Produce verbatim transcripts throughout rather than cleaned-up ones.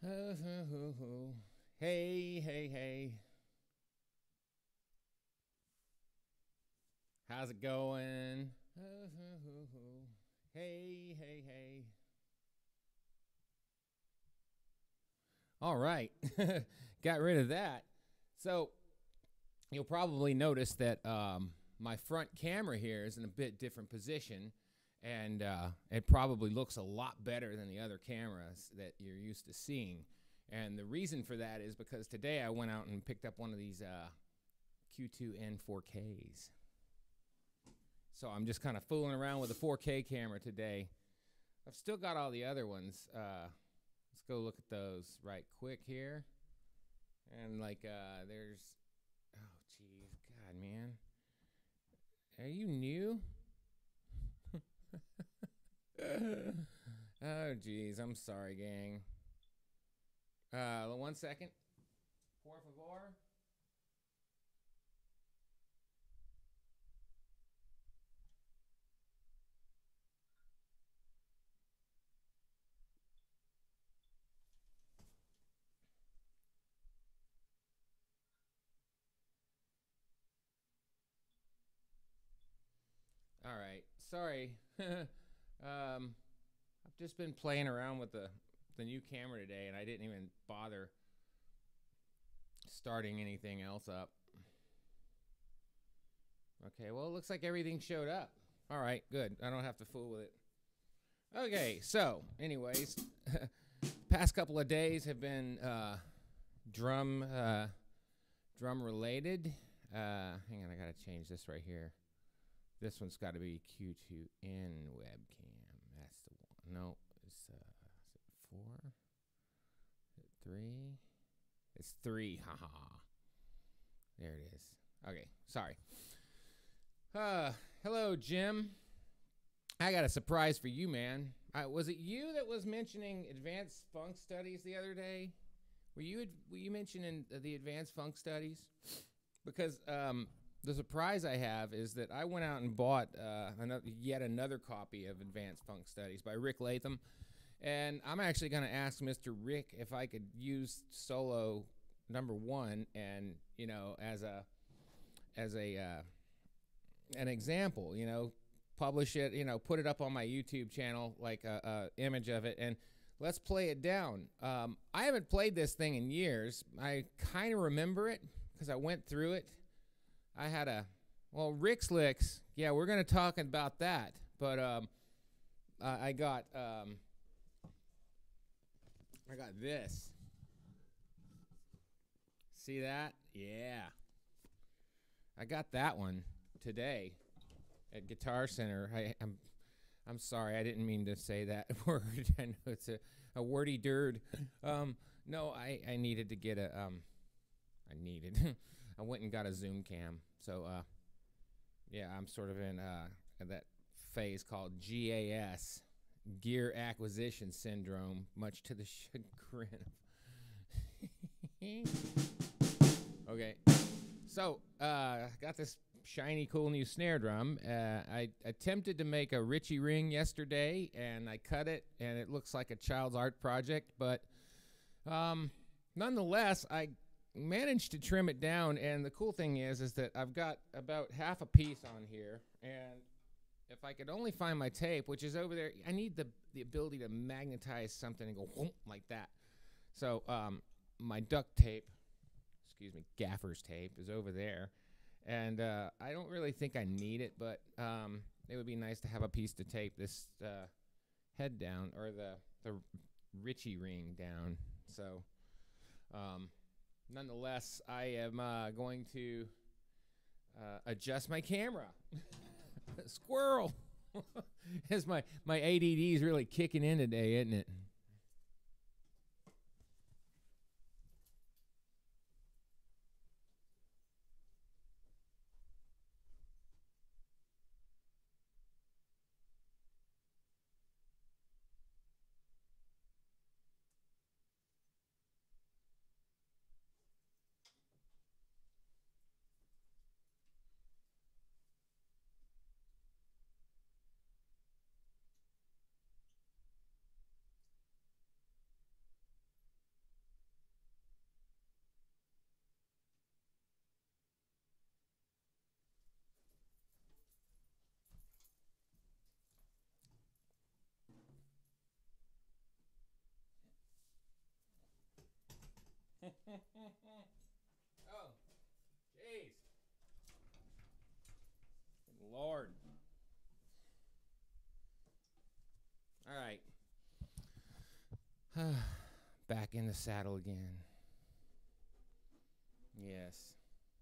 Ho, ho, ho, ho. Hey, hey, hey. How's it going? Ho, ho, ho, ho. Hey, hey, hey. All right. Got rid of that. So you'll probably notice that um, my front camera here is in a bit different position, and uh, it probably looks a lot better than the other cameras that you're used to seeing. And the reason for that is because today I went out and picked up one of these uh, Q two N four Ks. So I'm just kind of fooling around with a four K camera today. I've still got all the other ones. Uh, let's go look at those right quick here. And like, uh, there's, oh geez, God, man. Are you new? Oh geez, I'm sorry, gang. Uh, one second. Por favor. All right. Sorry. um, I've just been playing around with the the new camera today, and I didn't even bother starting anything else up. Okay. Well, it looks like everything showed up. All right. Good. I don't have to fool with it. Okay. So, anyways, past couple of days have been uh, drum uh, drum related. Uh, hang on. I gotta change this right here. This one's got to be Q two N webcam. That's the one. No, it's uh, is it four? Is it three? It's three. Haha. There it is. Okay, sorry. Uh, hello, Jim. I got a surprise for you, man. Uh, was it you that was mentioning advanced funk studies the other day? Were you were you mentioning the advanced funk studies? Because um. The surprise I have is that I went out and bought uh, another, yet another copy of Advanced Funk Studies by Rick Latham, and I'm actually going to ask Mister Rick if I could use solo number one, and you know, as a as a uh, an example, you know, publish it, you know, put it up on my YouTube channel, like a, a image of it, and let's play it down. Um, I haven't played this thing in years. I kind of remember it because I went through it. I had a, well, Rick's Licks, yeah, we're going to talk about that, but um, uh, I got, um, I got this. See that? Yeah. I got that one today at Guitar Center. I, I'm, I'm sorry, I didn't mean to say that word. I know it's a, a wordy dirt. Um, no, I, I needed to get a, um, I needed I went and got a Zoom cam. So, uh, yeah, I'm sort of in uh, that phase called G A S, Gear Acquisition Syndrome, much to the chagrin of... Okay. So, uh, got this shiny, cool new snare drum. Uh, I attempted to make a Richie ring yesterday, and I cut it, and it looks like a child's art project. But um, nonetheless, I managed to trim it down, and the cool thing is is that I've got about half a piece on here, and if I could only find my tape, which is over there, I need the the ability to magnetize something and go whoop, like that. So um, my duct tape, excuse me, gaffer's tape is over there, and uh, I don't really think I need it, but um, it would be nice to have a piece to tape this uh, head down, or the the Richie ring down. So um, nonetheless, I am uh, going to uh, adjust my camera. Squirrel! As my, my A D D is really kicking in today, isn't it? Oh, jeez. Lord. All right. Back in the saddle again. Yes.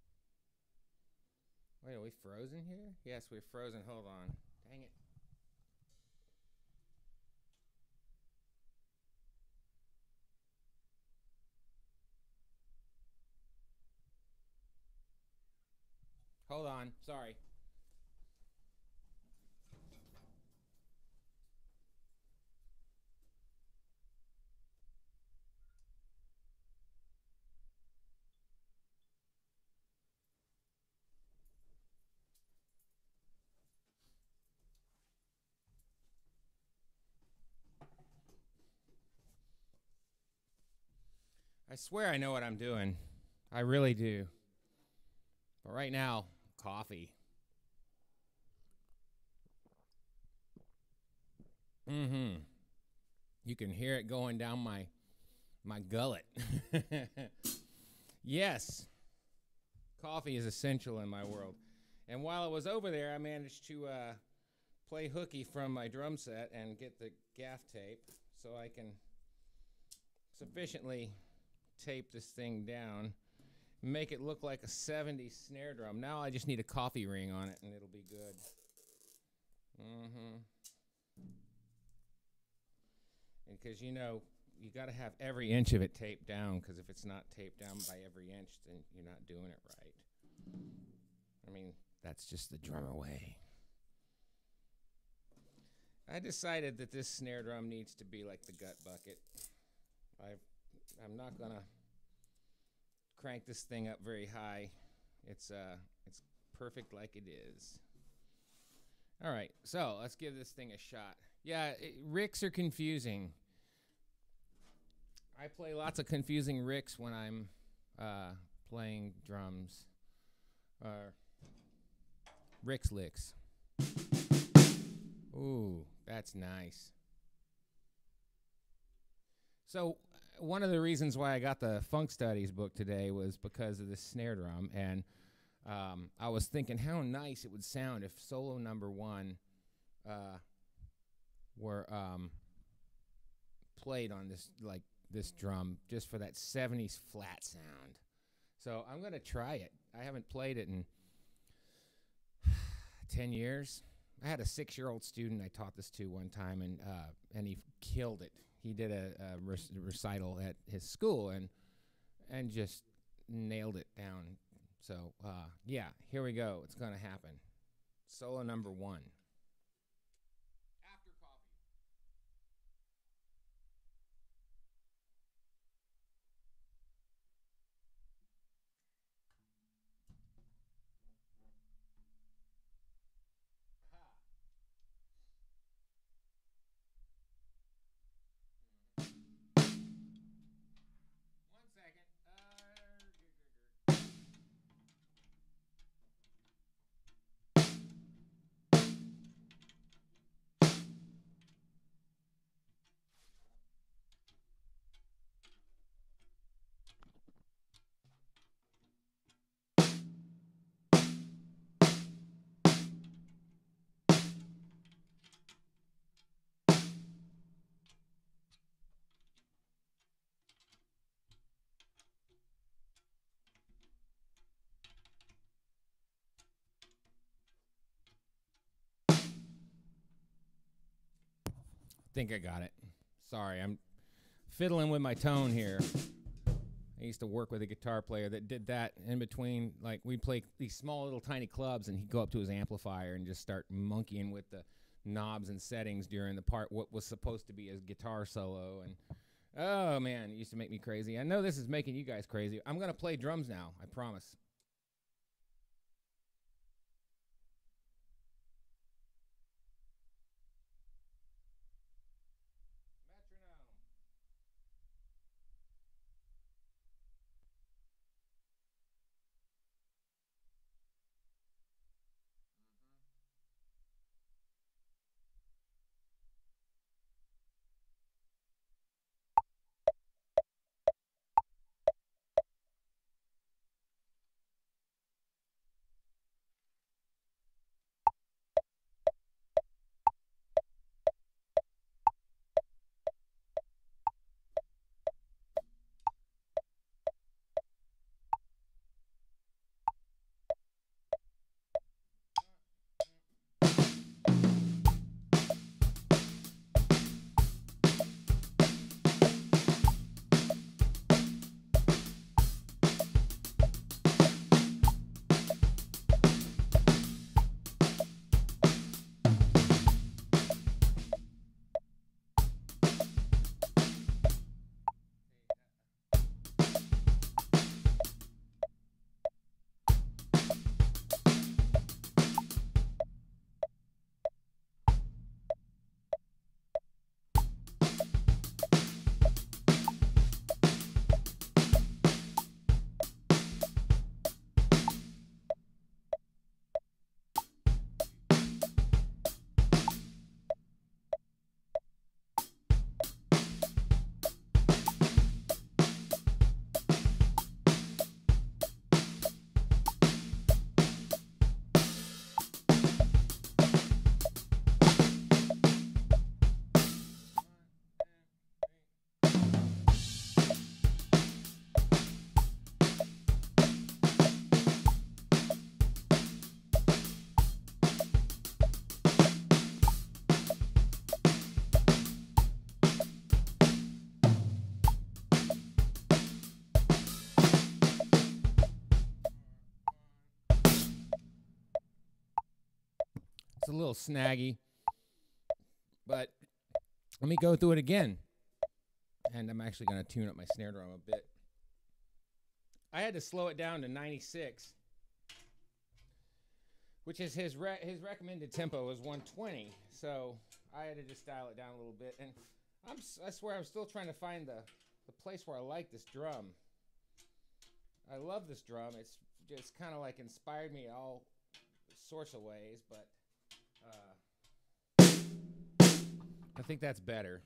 Wait, are we frozen here? Yes, we're frozen. Hold on. Dang it. Hold on. Sorry. I swear I know what I'm doing. I really do. But right now, coffee. Mm-hmm. You can hear it going down my my gullet. Yes. Coffee is essential in my world. And while I was over there, I managed to uh, play hooky from my drum set and get the gaff tape so I can sufficiently tape this thing down, make it look like a seventies snare drum. Now I just need a coffee ring on it and it'll be good. Mm-hmm. And because, you know, you got to have every inch of it taped down, because if it's not taped down by every inch, then you're not doing it right. I mean, that's just the drummer way. I decided that this snare drum needs to be like the gut bucket. I've, I'm not going to crank this thing up very high. It's, uh, it's perfect like it is. All right, so let's give this thing a shot. Yeah, it, Ricks are confusing. I play lots of confusing Ricks when I'm uh, playing drums. Uh, Rick's licks. Ooh, that's nice. So one of the reasons why I got the Funk Studies book today was because of this snare drum, and um, I was thinking how nice it would sound if solo number one uh, were um, played on this like this drum just for that seventies flat sound. So I'm gonna try it. I haven't played it in ten years. I had a six-year-old student I taught this to one time, and uh, and he killed it. He did a, a rec- recital at his school and and just nailed it down. So uh, yeah, here we go. It's gonna happen. Solo number one. After coffee. Aha. One second. Uh, think I got it. Sorry, I'm fiddling with my tone here. I used to work with a guitar player that did that in between. Like, we'd play these small little tiny clubs, and he'd go up to his amplifier and just start monkeying with the knobs and settings during the part what was supposed to be a guitar solo. And oh man, it used to make me crazy. I know this is making you guys crazy. I'm gonna play drums now. I promise. Metronome. a little snaggy. But let me go through it again. And I'm actually going to tune up my snare drum a bit. I had to slow it down to ninety-six, which is his re his recommended tempo is one twenty. So I had to just dial it down a little bit. And I'm, I swear I'm still trying to find the, the place where I like this drum. I love this drum. It's just kind of like inspired me all sorts of ways, but uh, I think that's better.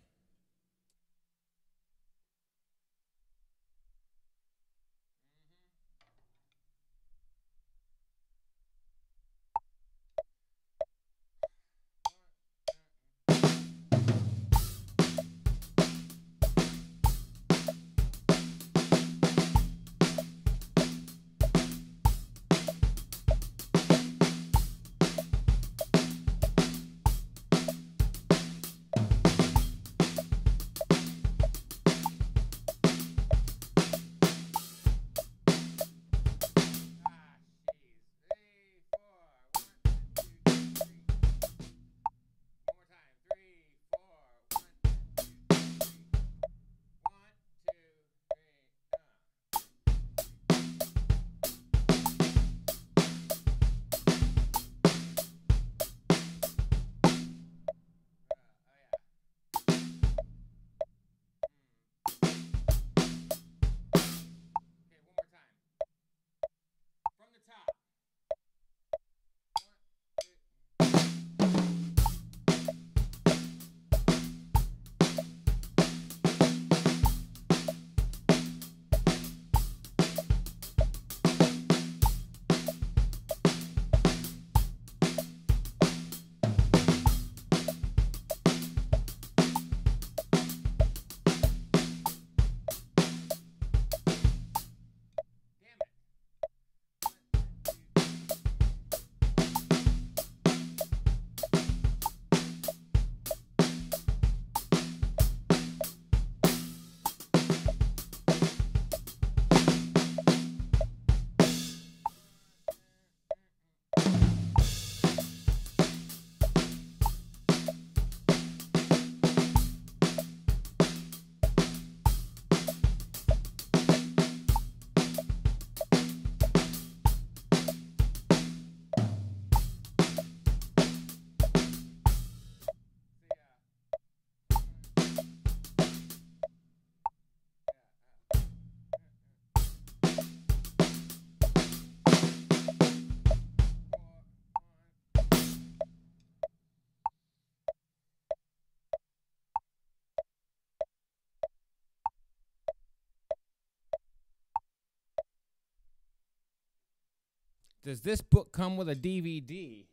Does this book come with a D V D?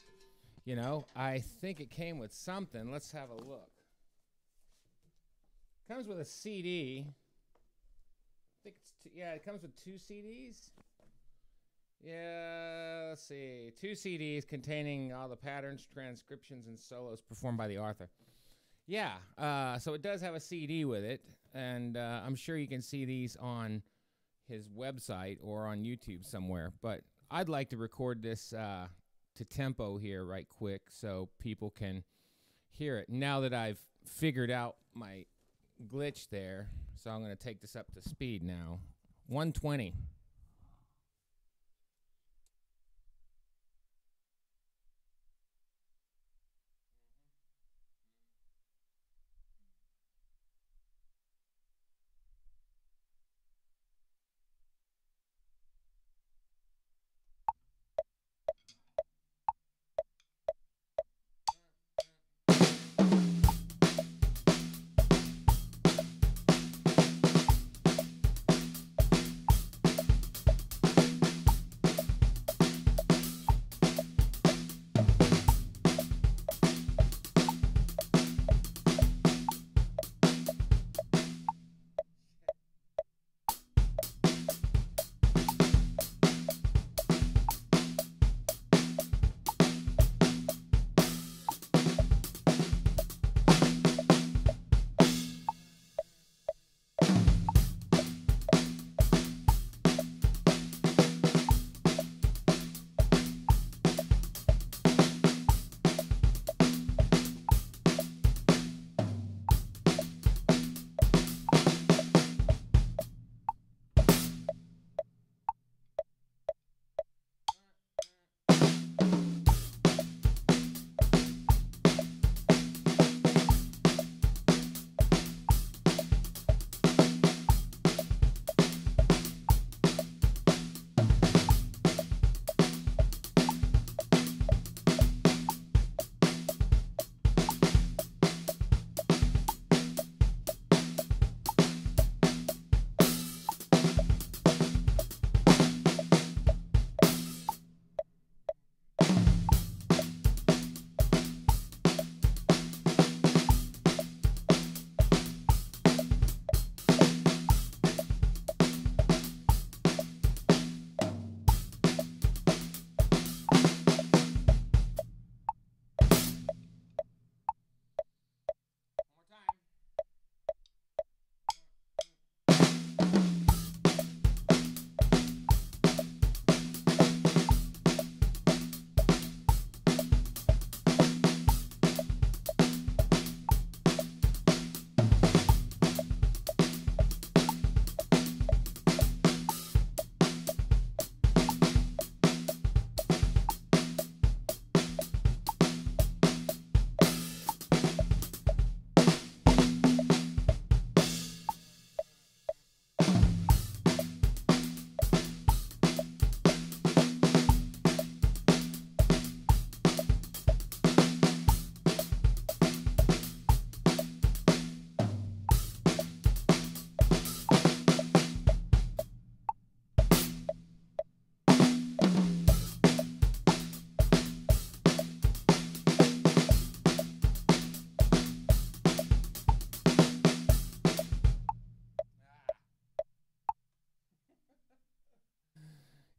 You know, I think it came with something. Let's have a look. Comes with a C D. I think it's two, yeah, it comes with two C Ds. Yeah, let's see. Two C Ds containing all the patterns, transcriptions, and solos performed by the author. Yeah, uh, so it does have a C D with it, and uh, I'm sure you can see these on his website or on YouTube somewhere. But I'd like to record this uh, to tempo here right quick so people can hear it. Now that I've figured out my glitch there, so I'm going to take this up to speed now. one twenty.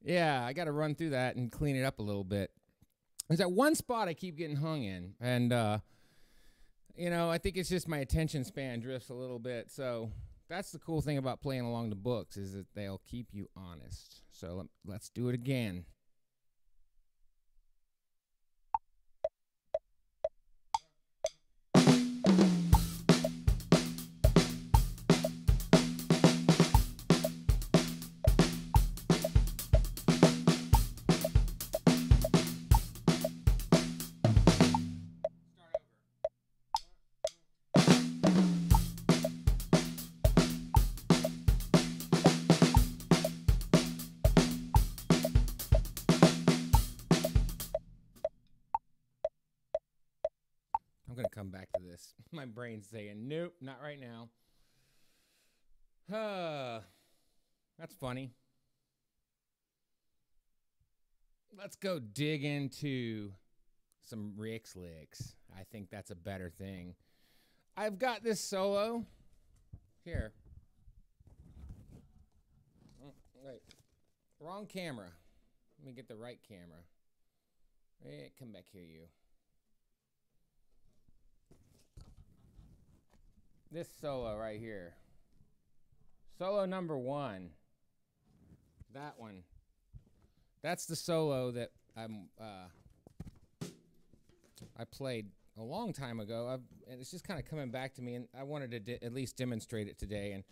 Yeah, I got to run through that and clean it up a little bit. There's that one spot I keep getting hung in, and uh, you know, I think it's just my attention span drifts a little bit. So that's the cool thing about playing along the books, is that they'll keep you honest. So let, let's do it again. Gonna come back to this. My brain's saying nope, not right now. Uh, that's funny. Let's go dig into some Rick's licks. I think that's a better thing. I've got this solo here. Oh, wait, wrong camera. Let me get the right camera. Hey, come back here, you. This solo right here. Solo number one. That one. That's the solo that I'm uh, I played a long time ago. I've, and it's just kind of coming back to me, and I wanted to de- at least demonstrate it today. And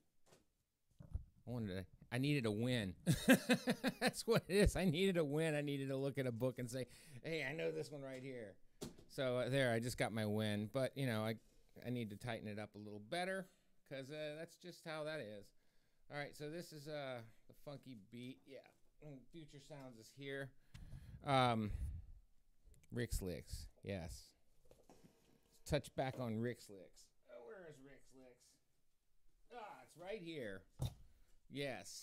I wanted to. I needed a win. That's what it is. I needed a win. I needed to look at a book and say, "Hey, I know this one right here." So uh, there, I just got my win. But you know, I. I need to tighten it up a little better, because uh, that's just how that is. All right, so this is uh, the funky beat. Yeah, and Future Sounds is here. Um, Rick's Licks, yes. Let's touch back on Rick's Licks. Oh, where is Rick's Licks? Ah, it's right here. Yes.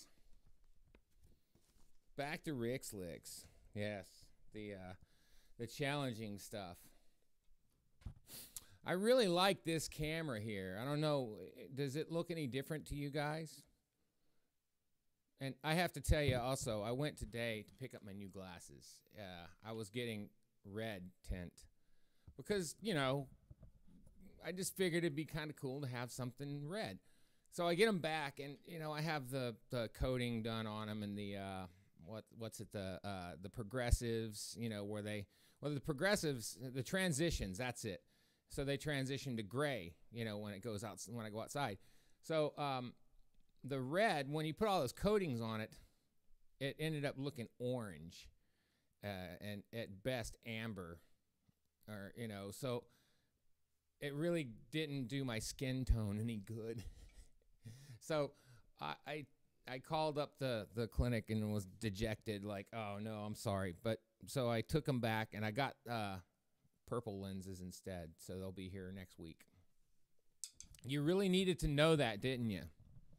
Back to Rick's Licks. Yes, the uh, the challenging stuff. I really like this camera here. I don't know, does it look any different to you guys? And I have to tell you also, I went today to pick up my new glasses. Uh, I was getting red tint because, you know, I just figured it'd be kind of cool to have something red. So I get them back, and, you know, I have the, the coating done on them, and the, uh, what what's it, the, uh, the progressives, you know, where they, well, the progressives, the transitions, that's it. So they transition to gray, you know, when it goes out, when I go outside. So um, the red, when you put all those coatings on it, it ended up looking orange, uh, and at best amber, or you know. So it really didn't do my skin tone any good. So I, I I called up the the clinic and was dejected, like, oh no, I'm sorry. But so I took them back, and I got. Uh, purple lenses instead, so they'll be here next week. You really needed to know that, didn't you?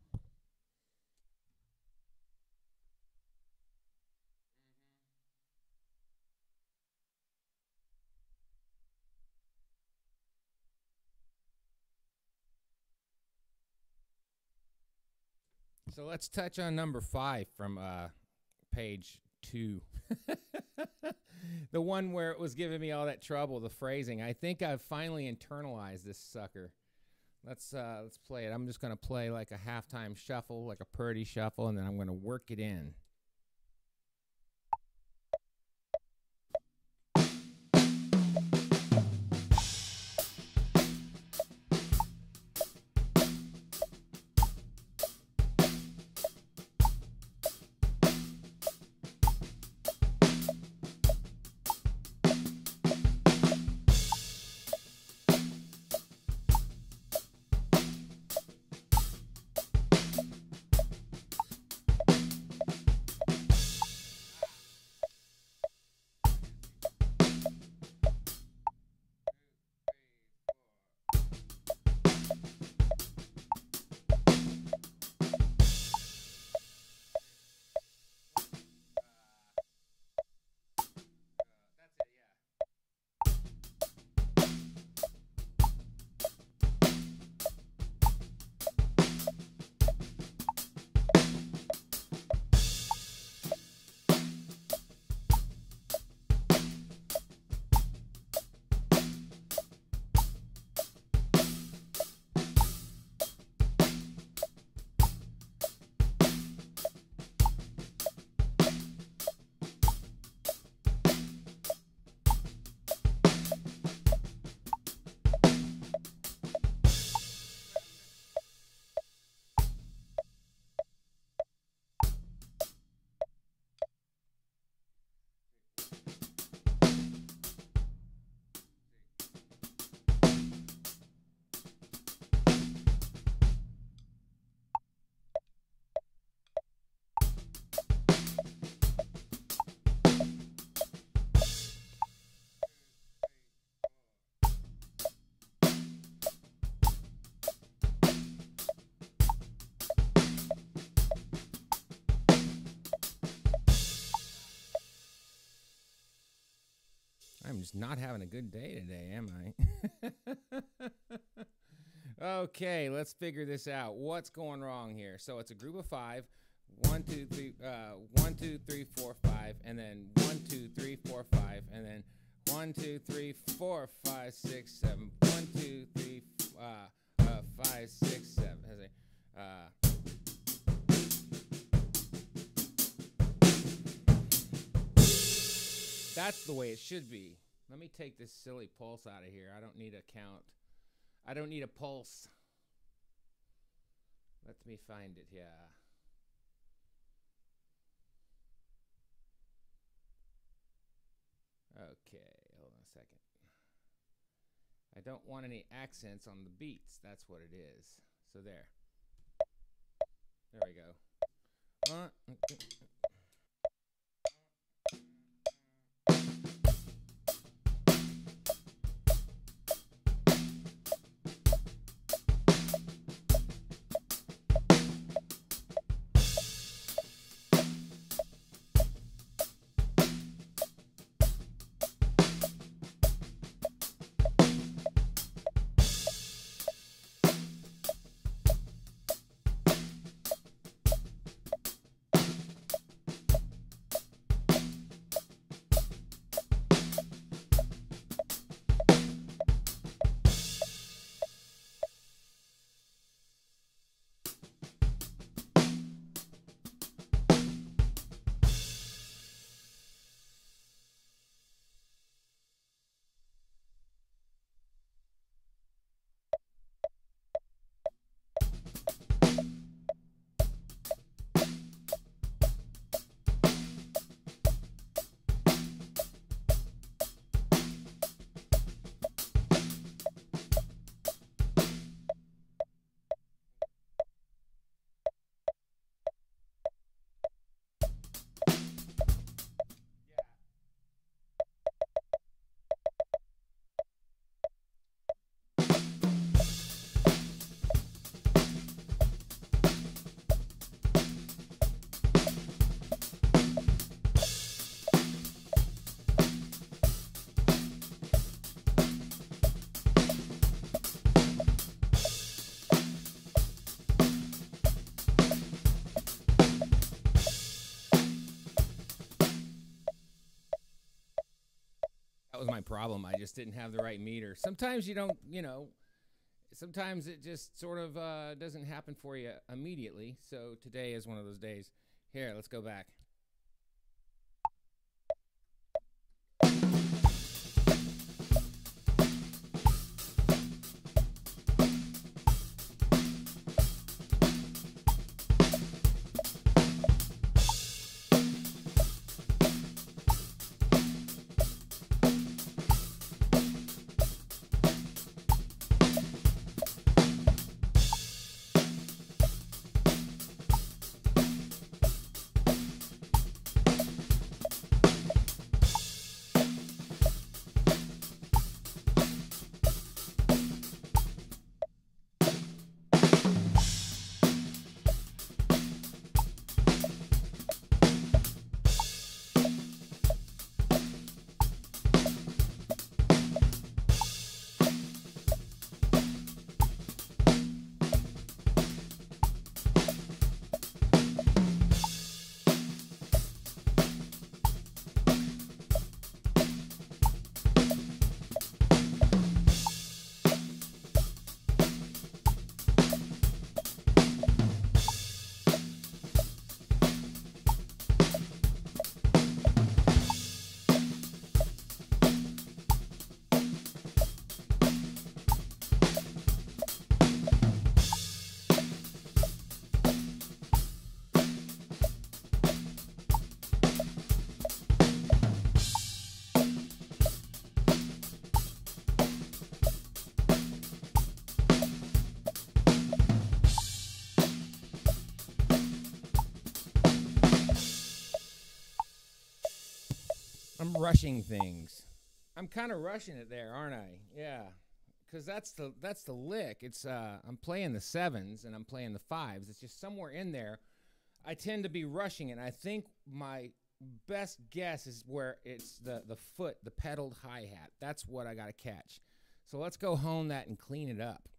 So let's touch on number five from uh, page two. The one where it was giving me all that trouble, the phrasing. I think I've finally internalized this sucker. Let's uh, let's play it. I'm just going to play like a halftime shuffle, like a Purdy shuffle, and then I'm going to work it in. I'm just not having a good day today, am I? Okay, let's figure this out. What's going wrong here? So it's a group of five. One, two, three, uh, one, two, three, four, five, and then one, two, three, four, five, and then one, two, three, four, five, six, seven. One, two, three, uh, uh, five, six, seven. Uh, that's the way it should be. Let me take this silly pulse out of here. I don't need a count. I don't need a pulse. Let me find it. Yeah. Okay, hold on a second. I don't want any accents on the beats. That's what it is. So there. There we go. Uh, That was my problem. I just didn't have the right meter. Sometimes you don't, you know, sometimes it just sort of uh, doesn't happen for you immediately. So today is one of those days. Here, let's go back. I'm rushing things. I'm kind of rushing it there, aren't I? Yeah, because that's the that's the lick. It's uh, I'm playing the sevens and I'm playing the fives. It's just somewhere in there. I tend to be rushing it. I think my best guess is where it's the, the foot, the pedaled hi-hat. That's what I got to catch. So let's go hone that and clean it up.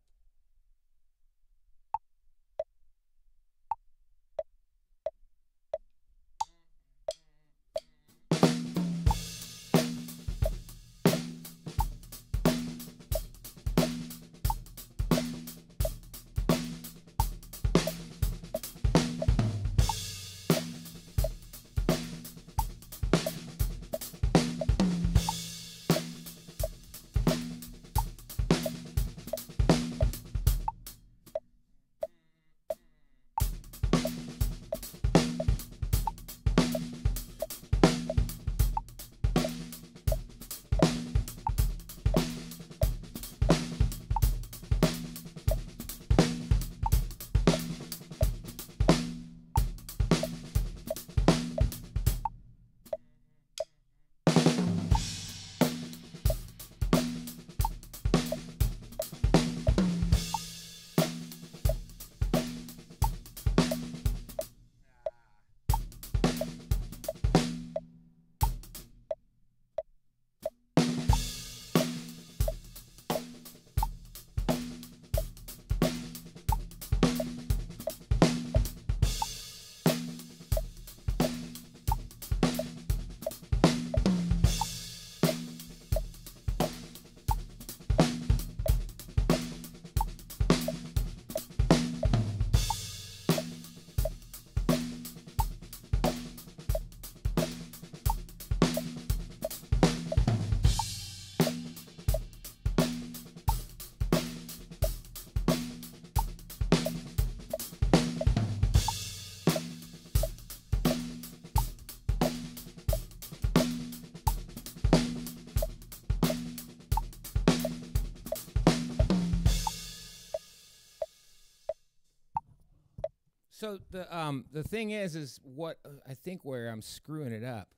So the um the thing is is what uh, I think where I'm screwing it up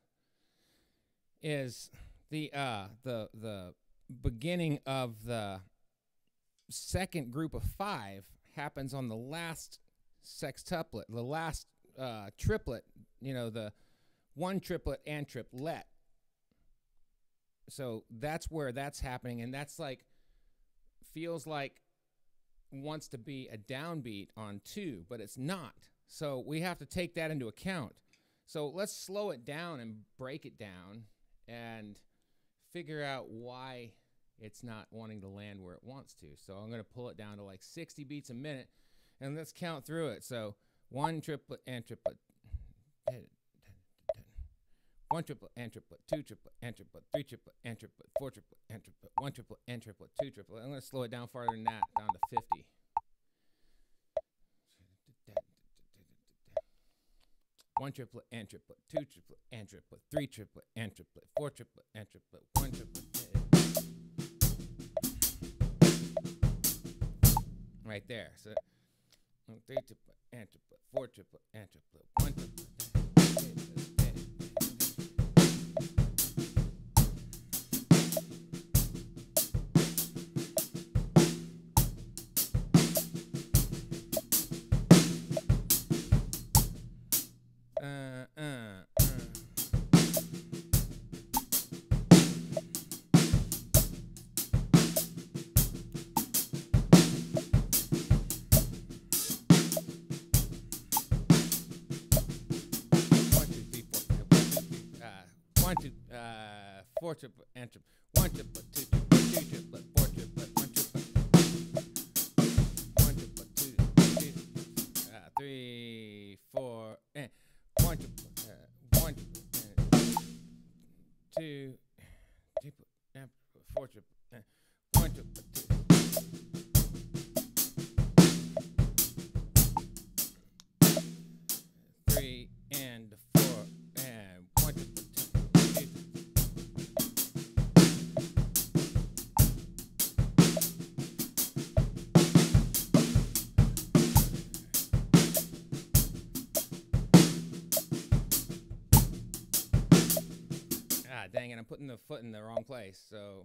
is the uh the the beginning of the second group of five happens on the last sextuplet, the last uh, triplet, you know, the one triplet and triplet. So that's where that's happening, and that's like feels like wants to be a downbeat on two, but it's not. So we have to take that into account. So let's slow it down and break it down and figure out why it's not wanting to land where it wants to. So I'm going to pull it down to like sixty beats a minute, and let's count through it. So one triplet and triplet, one triplet and triplet, two triplet and triplet, three triplet and triplet, four triplet and triplet, one triplet and triplet, two triplet. I'm going to slow it down farther than that, down to fifty. One triplet and triplet, two triplet and triplet, three triplet and triplet, four triplet and triplet, one triplet. Right there. So three triplet and triplet, four triplet and triplet, one triplet. Four triplet and triplet, one triplet, two triplet, two triplet, four triplet, one triplet, one triplet, two, two, uh, three, four, and one triplet, uh, one triplet, and two, triplet, and four triplet, and one triplet, two. Three and four and one triplet. Dang it, I'm putting the foot in the wrong place, so.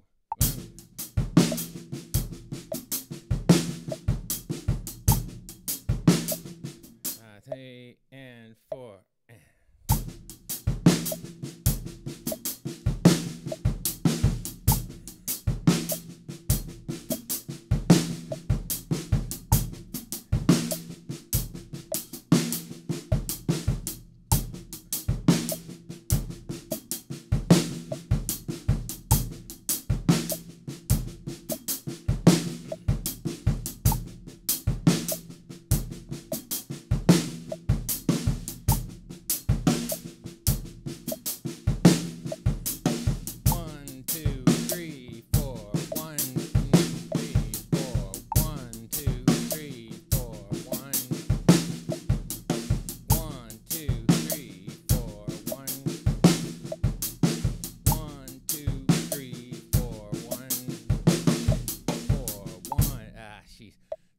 Uh, three and four.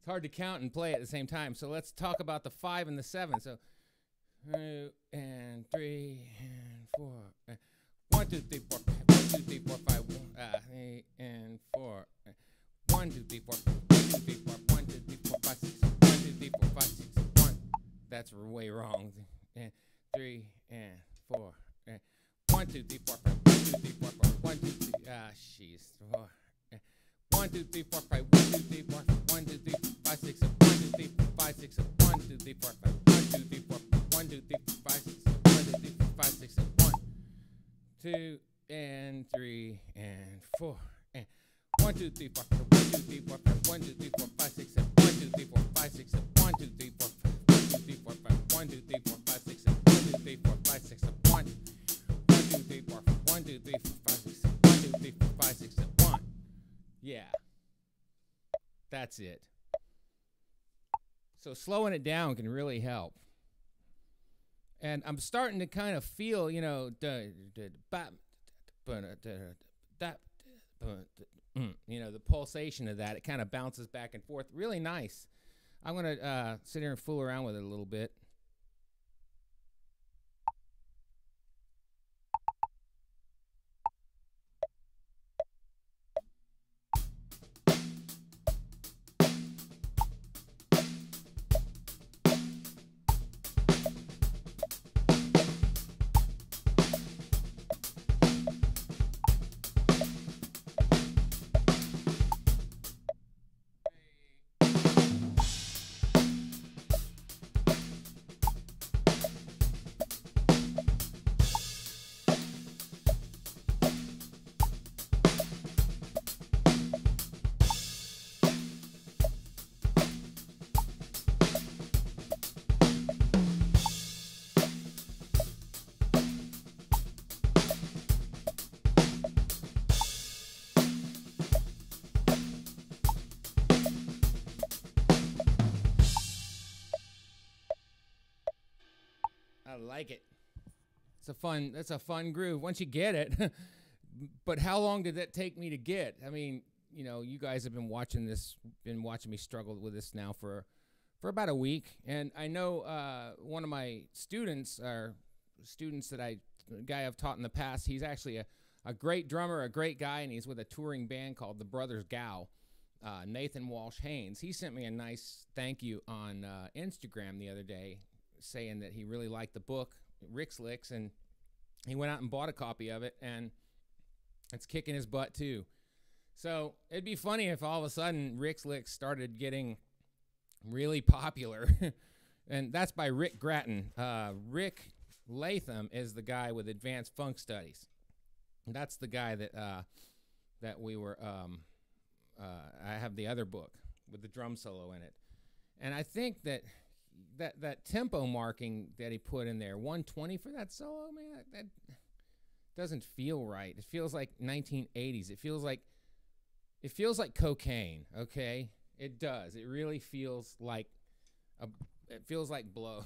hard to count and play at the same time. So let's talk about the five and the seven. So two and three and four. Uh, one, two, three, four. One, two, three, four, five. Uh, eight and four. Uh, one, two, three, four. One, two, three, four. One, two, three, four, five, six. One, two, three, four, five, six. One. That's way wrong. And three and four. Uh, one, two, three, four, five. One, two, three, four, four. One, two, three. Ah, jeez. Four. Uh, one, two, three, four, five. One, two, three, four. One, two, three, four, five, six. One, two, three, four, five, six. One, two, three, four, five. One, two, three, four. One, two, three, four, five, six. One, two, three, four, five, six. One, two, and three, and four. And one, two, three, four. One, two, three, four, five. One, two, three, four, five, six. One, two, three, four, five, six. One, two, three, four, five. One, two, three, four, five. One, two, three, four, five, six. One, two, three, four, five, six. One, one, two, three, four. One, two, three, four, five, six. One, two, three, four, five, six. One. Yeah. That's it. So slowing it down can really help. And I'm starting to kind of feel, you know, you know, the pulsation of that. It kind of bounces back and forth. Really nice. I'm going to uh, sit here and fool around with it a little bit. I like it. It's a fun, that's a fun groove once you get it. But how long did that take me to get? I mean, you know, you guys have been watching this, been watching me struggle with this now for, for about a week. And I know uh, one of my students, or students that I, a guy I've taught in the past, he's actually a, a great drummer, a great guy, and he's with a touring band called the Brothers Gow, uh, Nathan Walsh Haynes. He sent me a nice thank you on uh, Instagram the other day, saying that he really liked the book, Rick's Licks, and he went out and bought a copy of it, and it's kicking his butt too. So it'd be funny if all of a sudden Rick's Licks started getting really popular. And that's by Rick Gratton. Uh, Rick Latham is the guy with Advanced Funk Studies. And that's the guy that uh, that we were, um, uh, I have the other book with the drum solo in it. And I think that that that tempo marking that he put in there, one twenty for that solo, man, that, that doesn't feel right. It feels like nineteen eighties. It feels like it feels like cocaine. Okay, it does. It really feels like a. It feels like blow.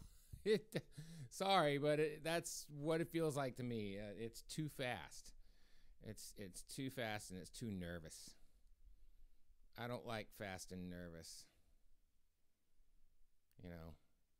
it. Sorry, but it, that's what it feels like to me. Uh, it's too fast. It's it's too fast and it's too nervous. I don't like fast and nervous. You know,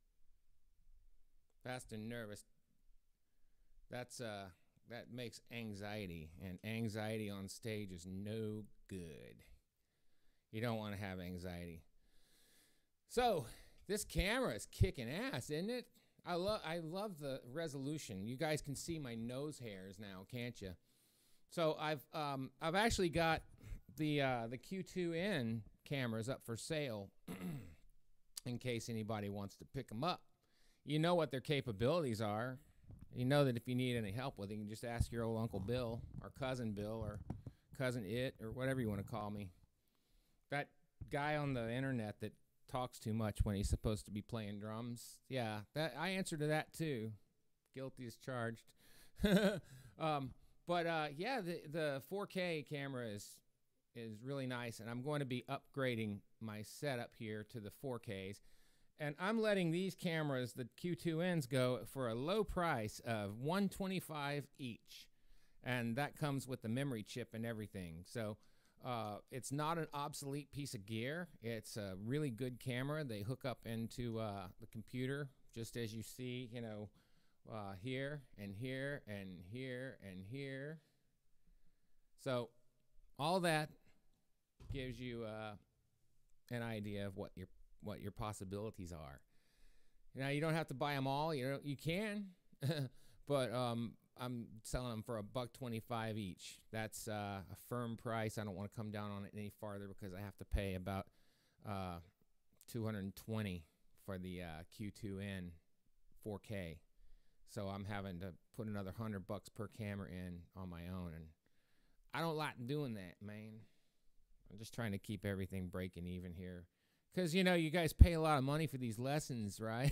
fast and nervous, that's uh that makes anxiety, and anxiety on stage is no good. You don't want to have anxiety. So this camera is kicking ass, isn't it? I love I love the resolution. You guys can see my nose hairs now, can't you? So I've um I've actually got the uh, the Q two N cameras up for sale. In case anybody wants to pick them up. You know what their capabilities are. You know that if you need any help with it, you can just ask your old Uncle Bill, or Cousin Bill, or Cousin It, or whatever you want to call me. That guy on the internet that talks too much when he's supposed to be playing drums. Yeah, that I answer to that too. Guilty as charged. um, but uh, yeah, the, the four K camera is is really nice, and I'm going to be upgrading my setup here to the four Ks, and I'm letting these cameras, the Q two Ns, go for a low price of one twenty-five each, and that comes with the memory chip and everything. So Uh, it's not an obsolete piece of gear. It's a really good camera. They hook up into uh, the computer, just as you see, you know, uh, here and here and here and here. So all that gives you uh, an idea of what your what your possibilities are. Now you don't have to buy them all. You know, you can, but um, I'm selling them for a buck twenty-five each. That's uh, a firm price. I don't want to come down on it any farther because I have to pay about uh, two hundred twenty for the uh, Q two N four K. So I'm having to put another hundred bucks per camera in on my own, and I don't like doing that, man. I'm just trying to keep everything breaking even here, because you know you guys pay a lot of money for these lessons, right?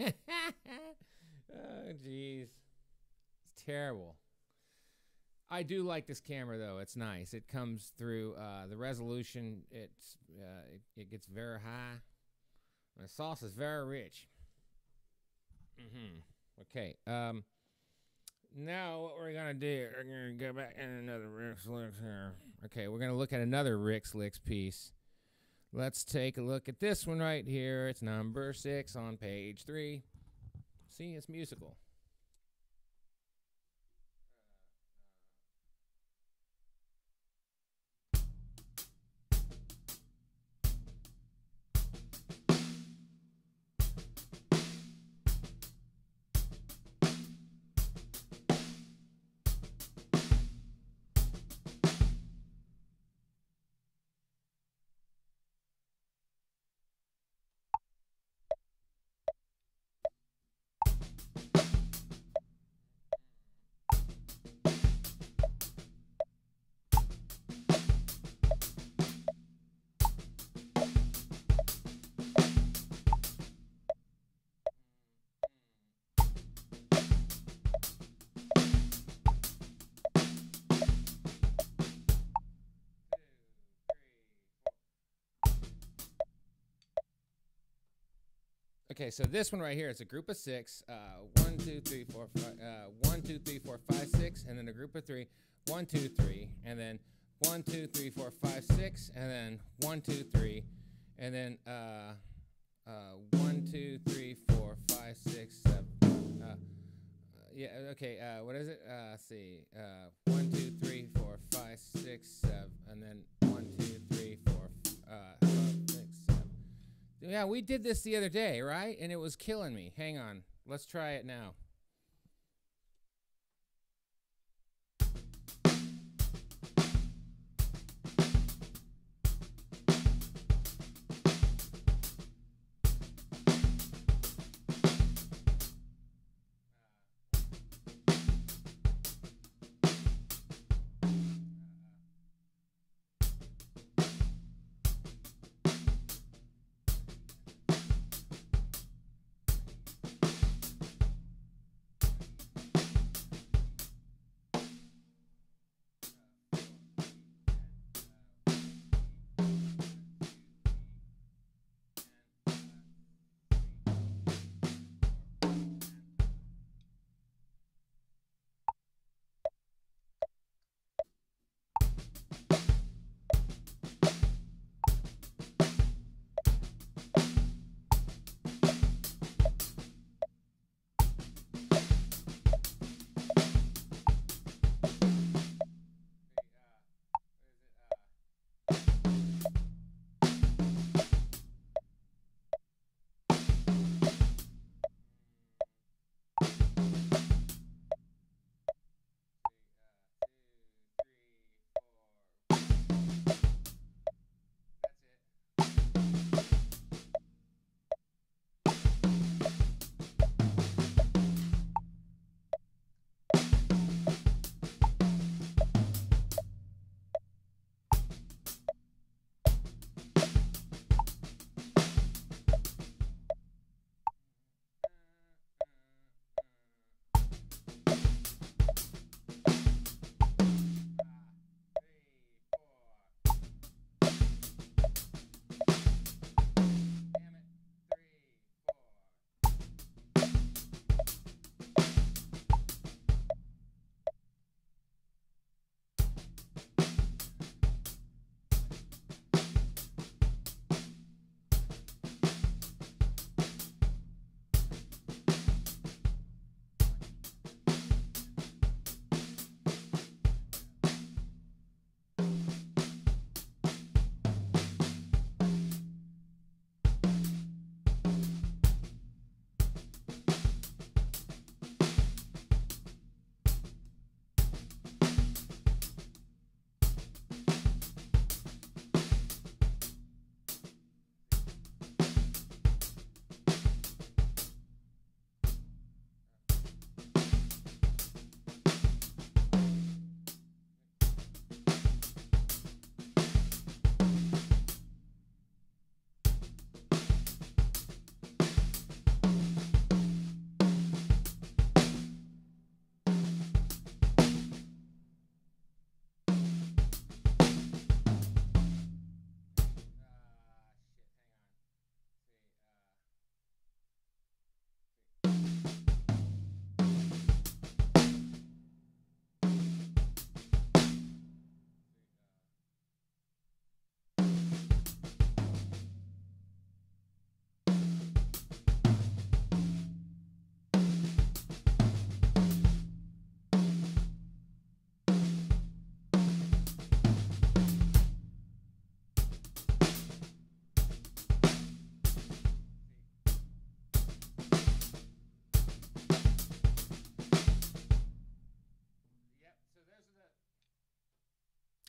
Oh, jeez. It's terrible. I do like this camera, though. It's nice. It comes through uh, the resolution. It's uh, it, it gets very high. And the sauce is very rich. Mm-hmm. Okay. Um. Now what we're gonna do? We're gonna go back in another Rick Slicks here. Okay, we're gonna look at another Rick Slicks piece. Let's take a look at this one right here. It's number six on page three. See, it's musical. Okay, so this one right here is a group of six. Uh, one, two, three, four, five. Uh, one, two, three, four, five, six, and then a group of three. One, two, three, and then one, two, three, four, five, six, and then one, two, three, and then uh, uh, one, two, three, four, five, six, seven. Uh, uh, yeah. Okay. Uh, what is it? Uh, let's see. Uh, one, two, three, four, five, six, seven, and then one, two, three, four, uh, five, six, seven. Yeah, we did this the other day, right? And it was killing me. Hang on. Let's try it now.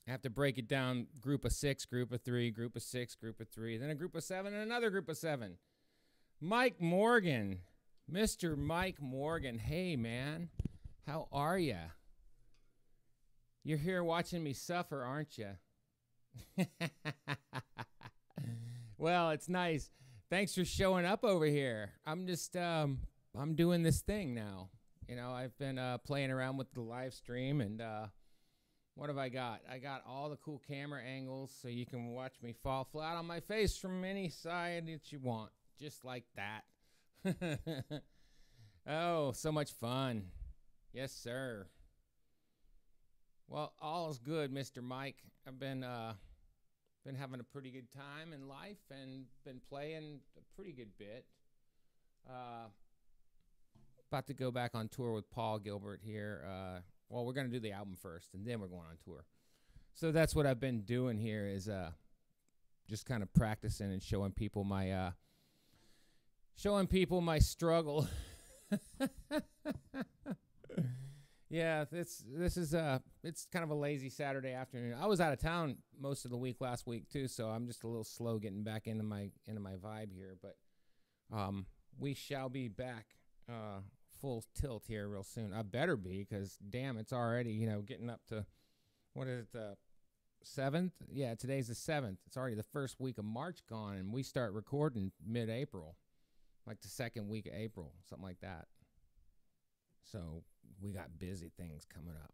I have to break it down, group of six, group of three, group of six, group of three, then a group of seven, and another group of seven. Mike Morgan, Mister Mike Morgan. Hey, man, how are ya? You're here watching me suffer, aren't you? Well, it's nice. Thanks for showing up over here. I'm just, um, I'm doing this thing now. You know, I've been uh, playing around with the live stream, and uh, what have I got? I got all the cool camera angles so you can watch me fall flat on my face from any side that you want, just like that. Oh, so much fun. Yes, sir. Well, all is good, Mister Mike. I've been uh, been having a pretty good time in life and been playing a pretty good bit. Uh, about to go back on tour with Paul Gilbert here. Uh, well, we're going to do the album first, and then we're going on tour. So that's what I've been doing here is uh, just kind of practicing and showing people my uh, showing people my struggle. Yeah, this this is uh it's kind of a lazy Saturday afternoon. I was out of town most of the week last week too, so I'm just a little slow getting back into my into my vibe here. But um, we shall be back uh, full tilt here real soon. I better be, because damn, it's already, you know, getting up to, what is it, the seventh? Yeah, today's the seventh. It's already the first week of March gone, and we start recording mid-April, like the second week of April, something like that. So we got busy things coming up.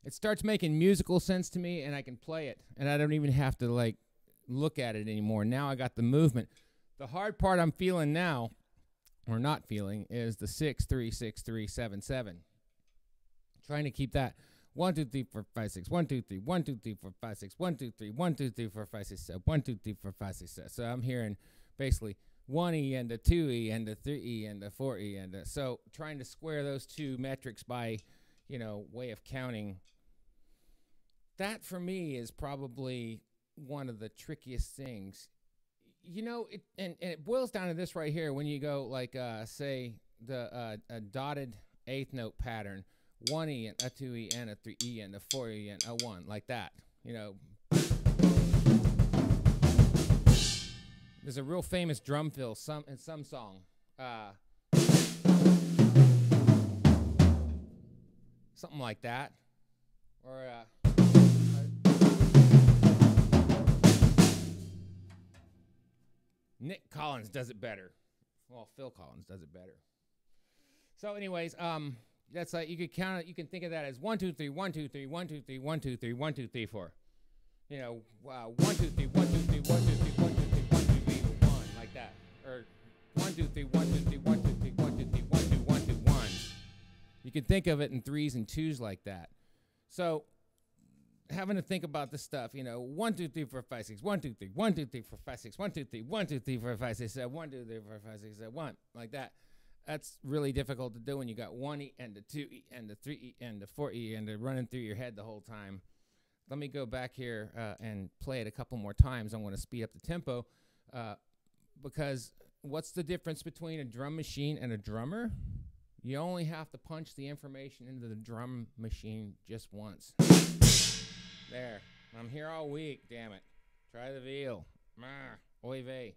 it starts making musical sense to me, and I can play it, and I don't even have to like look at it anymore. Now I got the movement. The hard part I'm feeling now, or not feeling, is the six three six three seven seven. Trying to keep that one two three four five six one two three one two three four five six one two three one two three four five six seven one two three four five six seven. So I'm hearing basically one E and a two E and a three E and a four E and a, so trying to square those two metrics by, you know, way of counting. That for me is probably one of the trickiest things. You know, it and, and it boils down to this right here. When you go like uh, say the uh, a dotted eighth note pattern, one E and a two E and a three E and a four E and a one, like that. You know, there's a real famous drum fill some in some song. Uh, something like that. Or uh, Nick Collins does it better. Well, Phil Collins does it better. So anyways, um that's like, you could count it, you can think of that as one, two, three, one, two, three, one, two, three, one, two, three, one, two, three, four. You know, wow, one, two, three, one, two, three, one, two, three, one, two, three, one, two, three, one, like that. Or one, two, three, one, two, three, one, two, three, one, two, three, one, two, one, two, one. You can think of it in threes and twos like that. So having to think about this stuff, you know, one, two, three, four, five, six, one, two, three, one, two, three, four, five, six, one, two, three, one, two, three, four, five, six, seven, one, two, three, four, five, six, seven, one, like that. That's really difficult to do when you got one E and a two E and a three E and a four E and they're running through your head the whole time. Let me go back here uh, and play it a couple more times. I'm going to speed up the tempo uh, because what's the difference between a drum machine and a drummer? You only have to punch the information into the drum machine just once. There. I'm here all week, damn it. Try the veal. Mah. Oy vey.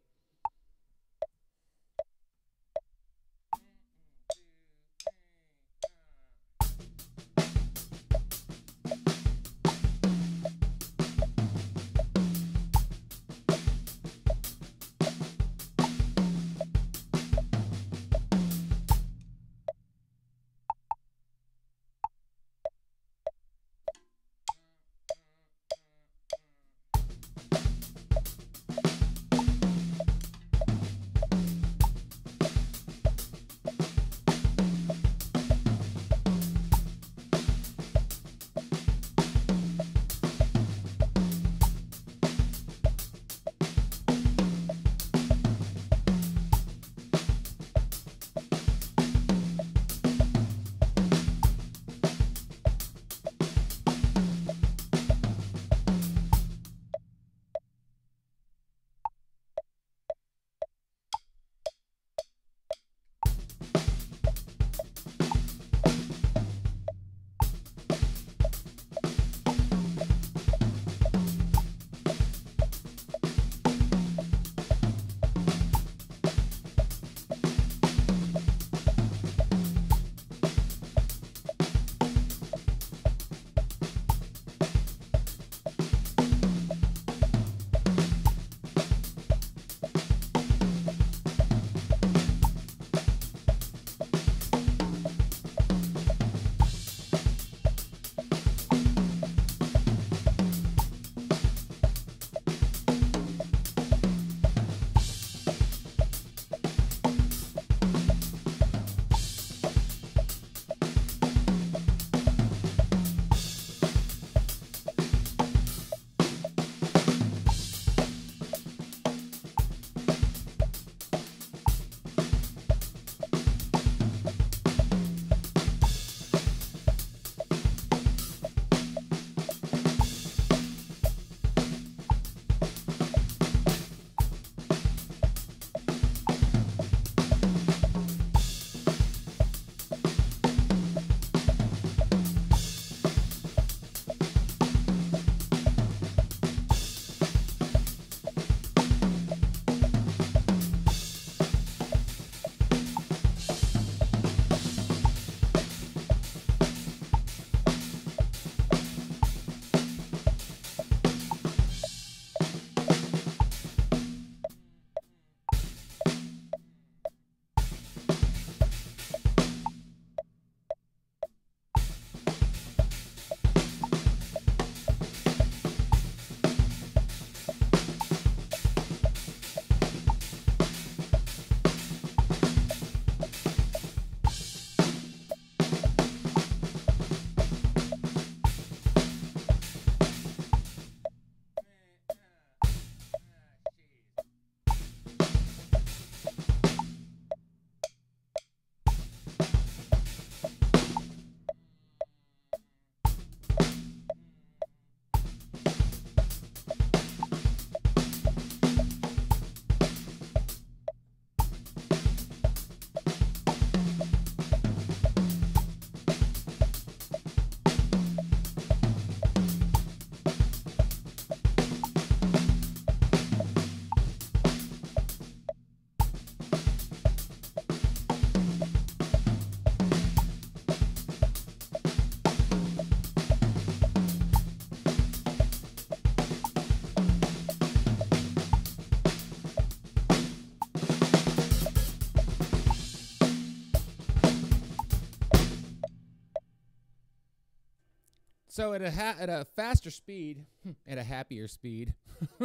so at a ha at a faster speed, at a happier speed,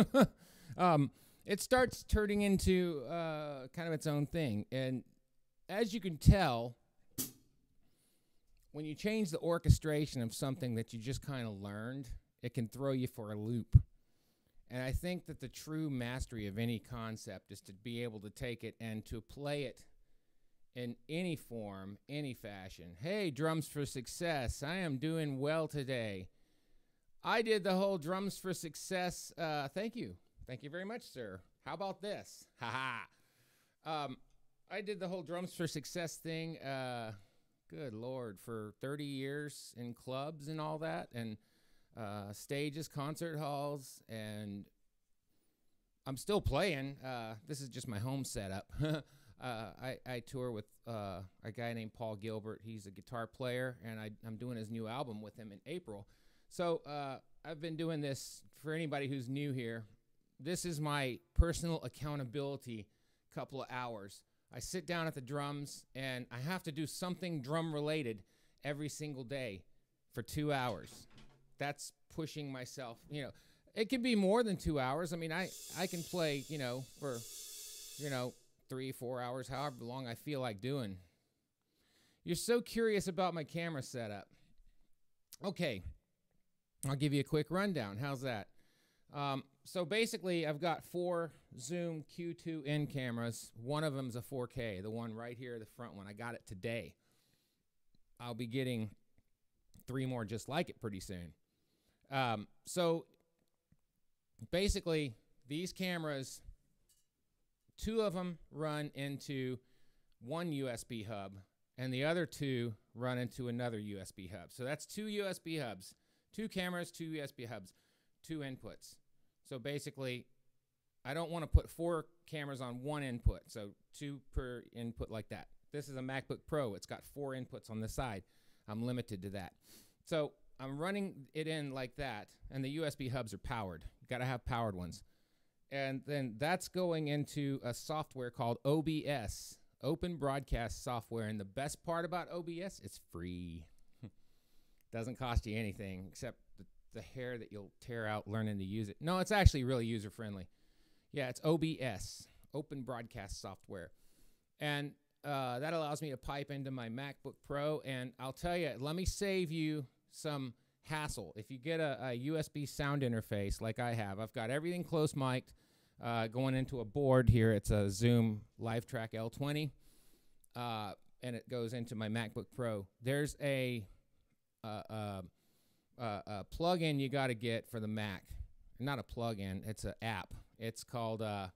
um, it starts turning into uh, kind of its own thing. And as you can tell, when you change the orchestration of something that you just kind of learned, it can throw you for a loop. And I think that the true mastery of any concept is to be able to take it and to play it in any form, any fashion. Hey, drums for success. I am doing well today. I did the whole drums for success. Uh, thank you. Thank you very much, sir. How about this? Ha ha. Um, I did the whole drums for success thing. Uh, good Lord, for thirty years in clubs and all that, and uh, stages, concert halls, and I'm still playing. Uh, this is just my home setup. Uh, I, I tour with uh, a guy named Paul Gilbert. He's a guitar player, and I, I'm doing his new album with him in April. So uh, I've been doing this for anybody who's new here. This is my personal accountability couple of hours. I sit down at the drums, and I have to do something drum-related every single day for two hours. That's pushing myself. You know, it can be more than two hours. I mean, I, I can play, you know, for, you know, three, four hours, however long I feel like doing. You're so curious about my camera setup. Okay, I'll give you a quick rundown. How's that? Um, so basically, I've got four Zoom Q two N cameras. One of them's a four K, the one right here, the front one. I got it today. I'll be getting three more just like it pretty soon. Um, so basically, these cameras, two of them run into one U S B hub, and the other two run into another U S B hub. So that's two U S B hubs, two cameras, two U S B hubs, two inputs. So basically, I don't want to put four cameras on one input, so two per input like that. This is a MacBook Pro. It's got four inputs on the side. I'm limited to that. So I'm running it in like that, and the U S B hubs are powered. You got to have powered ones. And then that's going into a software called O B S, Open Broadcast Software. And the best part about O B S, it's free. Doesn't cost you anything except the, the hair that you'll tear out learning to use it. No, it's actually really user-friendly. Yeah, it's O B S, Open Broadcast Software. And uh, that allows me to pipe into my MacBook Pro. And I'll tell you, let me save you some hassle. If you get a, a U S B sound interface like I have, I've got everything close mic'd uh, going into a board here. It's a Zoom LiveTrack L twenty, uh, and it goes into my MacBook Pro. There's a, uh, uh, uh, a plug-in you got to get for the Mac. Not a plug-in, it's an app. It's called uh,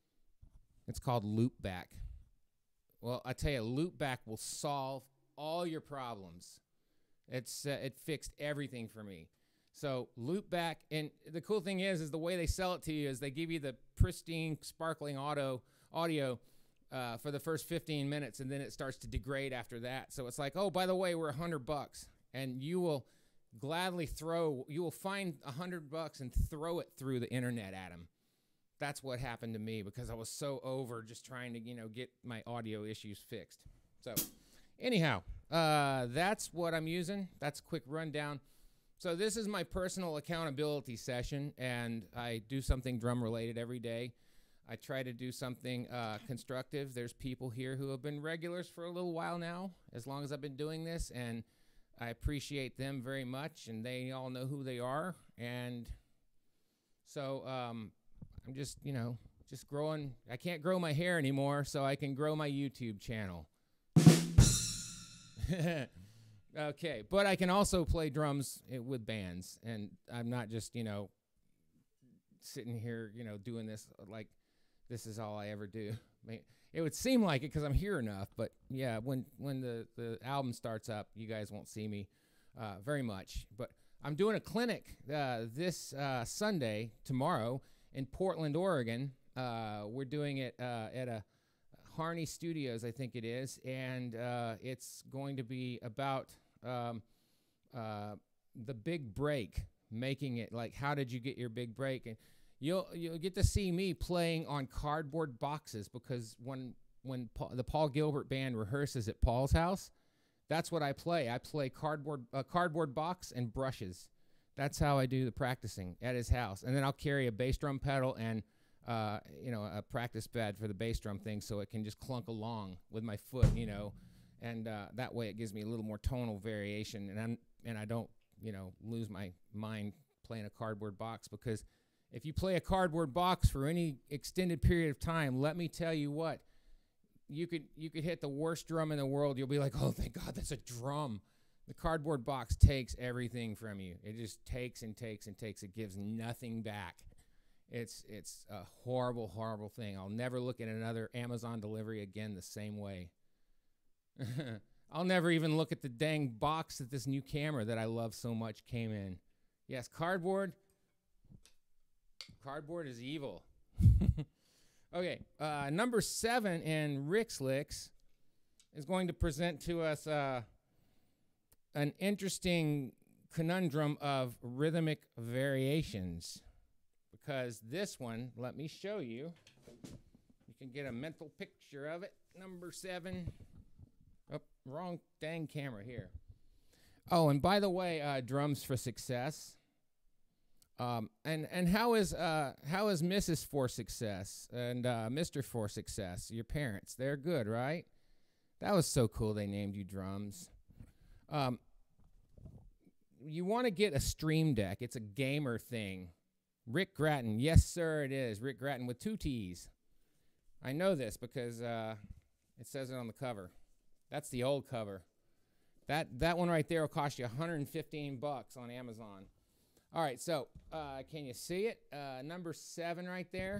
it's called Loopback. Well, I tell you, Loopback will solve all your problems. It's uh, it fixed everything for me. So Loopback, and the cool thing is, is the way they sell it to you is they give you the pristine, sparkling auto audio uh, for the first fifteen minutes, and then it starts to degrade after that. So it's like, oh, by the way, we're a hundred bucks, and you will gladly throw, you will find a hundred bucks and throw it through the internet at them. That's what happened to me because I was so over just trying to, you know, get my audio issues fixed. So anyhow. Uh, that's what I'm using. That's a quick rundown. So this is my personal accountability session, and I do something drum related every day. I try to do something uh, constructive. There's people here who have been regulars for a little while now, as long as I've been doing this, and I appreciate them very much, and they all know who they are. And so um, I'm just, you know, just growing. I can't grow my hair anymore, so I can grow my YouTube channel. Okay, but I can also play drums with bands, and I'm not just, you know, sitting here, you know, doing this like this is all I ever do. I mean, it would seem like it because I'm here enough, but yeah, when when the, the album starts up, you guys won't see me uh, very much. But I'm doing a clinic uh, this uh, Sunday, tomorrow, in Portland, Oregon. Uh, we're doing it uh, at a Harney Studios, I think it is, and uh, it's going to be about um, uh, the big break, making it like, how did you get your big break? And you'll you'll get to see me playing on cardboard boxes because when when Paul, the Paul Gilbert band rehearses at Paul's house, That's what I play. I play cardboard, a cardboard box and brushes. That's how I do the practicing at his house. And then I'll carry a bass drum pedal and uh, you know, a practice pad for the bass drum thing, so it can just clunk along with my foot, you know, and uh, that way it gives me a little more tonal variation, and I'm and I don't, you know, lose my mind playing a cardboard box, because if you play a cardboard box for any extended period of time, let me tell you what, you could you could hit the worst drum in the world. You'll be like, oh, thank God, that's a drum. The cardboard box takes everything from you. It just takes and takes and takes. It gives nothing back. It's it's a horrible, horrible thing. I'll never look at another Amazon delivery again the same way. I'll never even look at the dang box that this new camera that I love so much came in. Yes, cardboard. Cardboard is evil. Okay, uh, number seven in Rick's Licks is going to present to us uh, an interesting conundrum of rhythmic variations. Because this one, let me show you. You can get a mental picture of it. Number seven. Oh, wrong dang camera here. Oh, and by the way, uh, drums for success. Um, and and how is uh how is Missus for success and uh, Mister for success? Your parents, they're good, right? That was so cool. They named you drums. Um, you want to get a Stream Deck. It's a gamer thing. Rick Gratton, yes sir, it is Rick Gratton with two T's. I know this because uh, it says it on the cover. That's the old cover. That that one right there will cost you one hundred fifteen bucks on Amazon. All right, so uh, can you see it? Uh, number seven right there.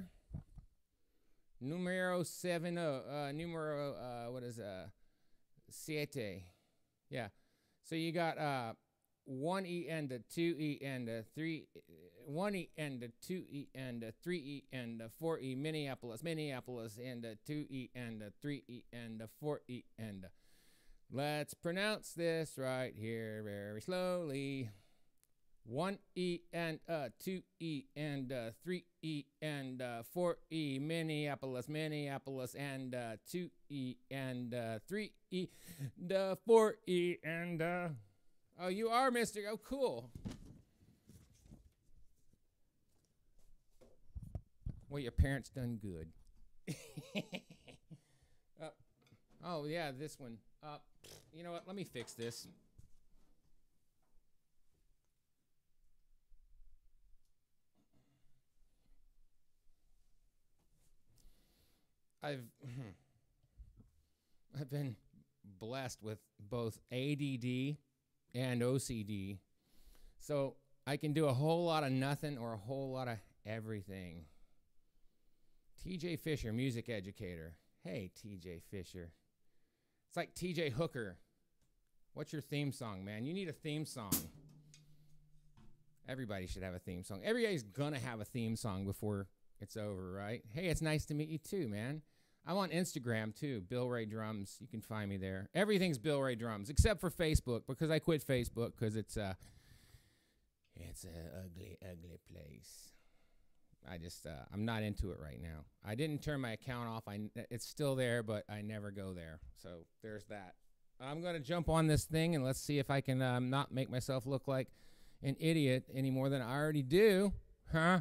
Numero seven. Oh, uh, numero. Uh, what is uh, siete? Yeah. So you got uh, one E and a two E and a three. One E and a two E and a three E and a four E. Minneapolis, Minneapolis, and a two E and a three E and a four E and a. Let's pronounce this right here very slowly. One E and a two E and a three E and a four E. Minneapolis, Minneapolis, and a two E and a three E and a four E and a. Oh, you are, mister. Oh, cool. Well, your parents done good. uh, oh, yeah, this one. Uh, you know what? Let me fix this. I've I've been blessed with both A D D and O C D, so I can do a whole lot of nothing or a whole lot of everything. T J Fisher, music educator. Hey, T J Fisher. It's like T J Hooker. What's your theme song, man? You need a theme song. Everybody should have a theme song. Everybody's gonna have a theme song before it's over, right? Hey, it's nice to meet you too, man. I'm on Instagram too, Bill Ray Drums. You can find me there. Everything's Bill Ray Drums, except for Facebook, because I quit Facebook because it's uh, it's an ugly, ugly place. I just, uh, I'm not into it right now. I didn't turn my account off. I, it's still there, but I never go there. So there's that. I'm going to jump on this thing, and let's see if I can um, not make myself look like an idiot any more than I already do. Huh?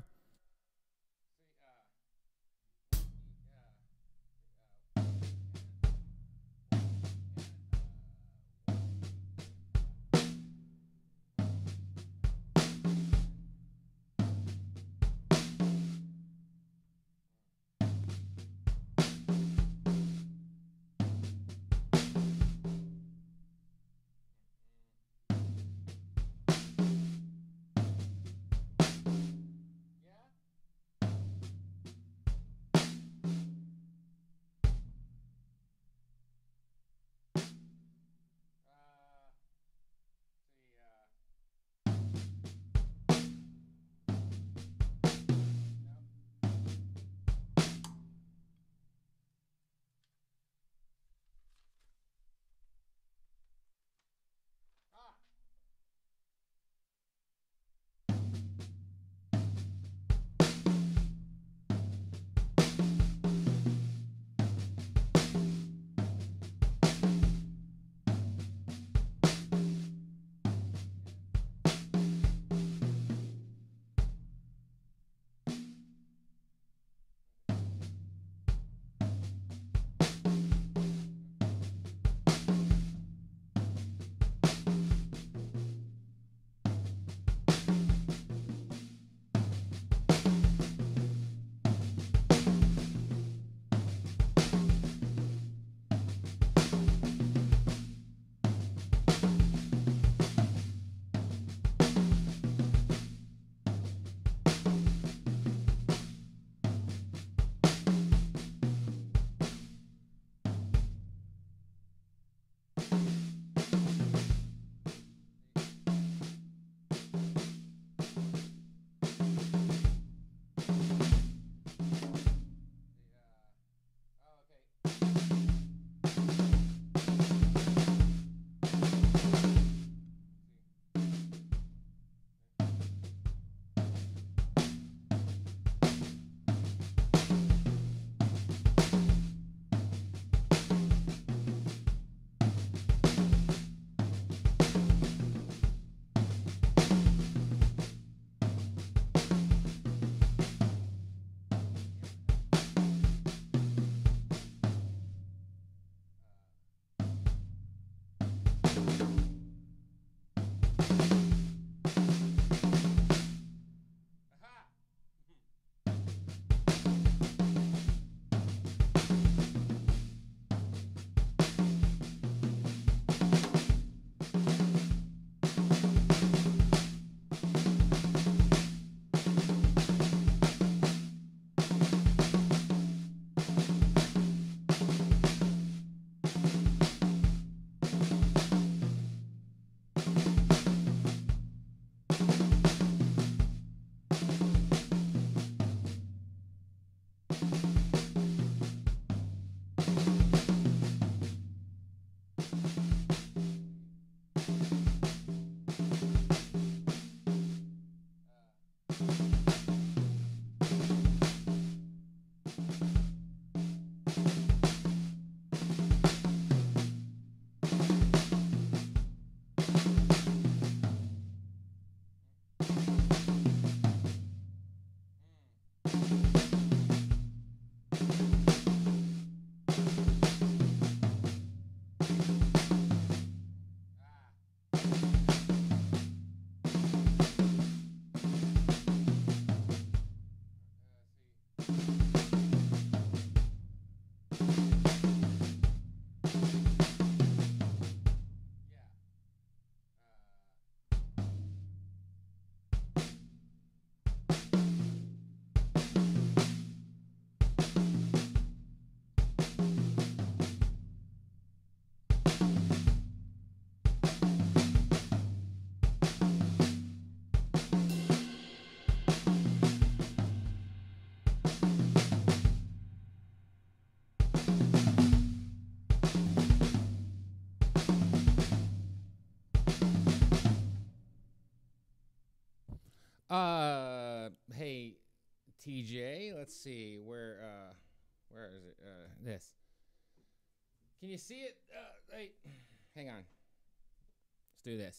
T J. Let's see where uh, where is it? Uh, this. Can you see it? Uh, wait, hang on. Let's do this.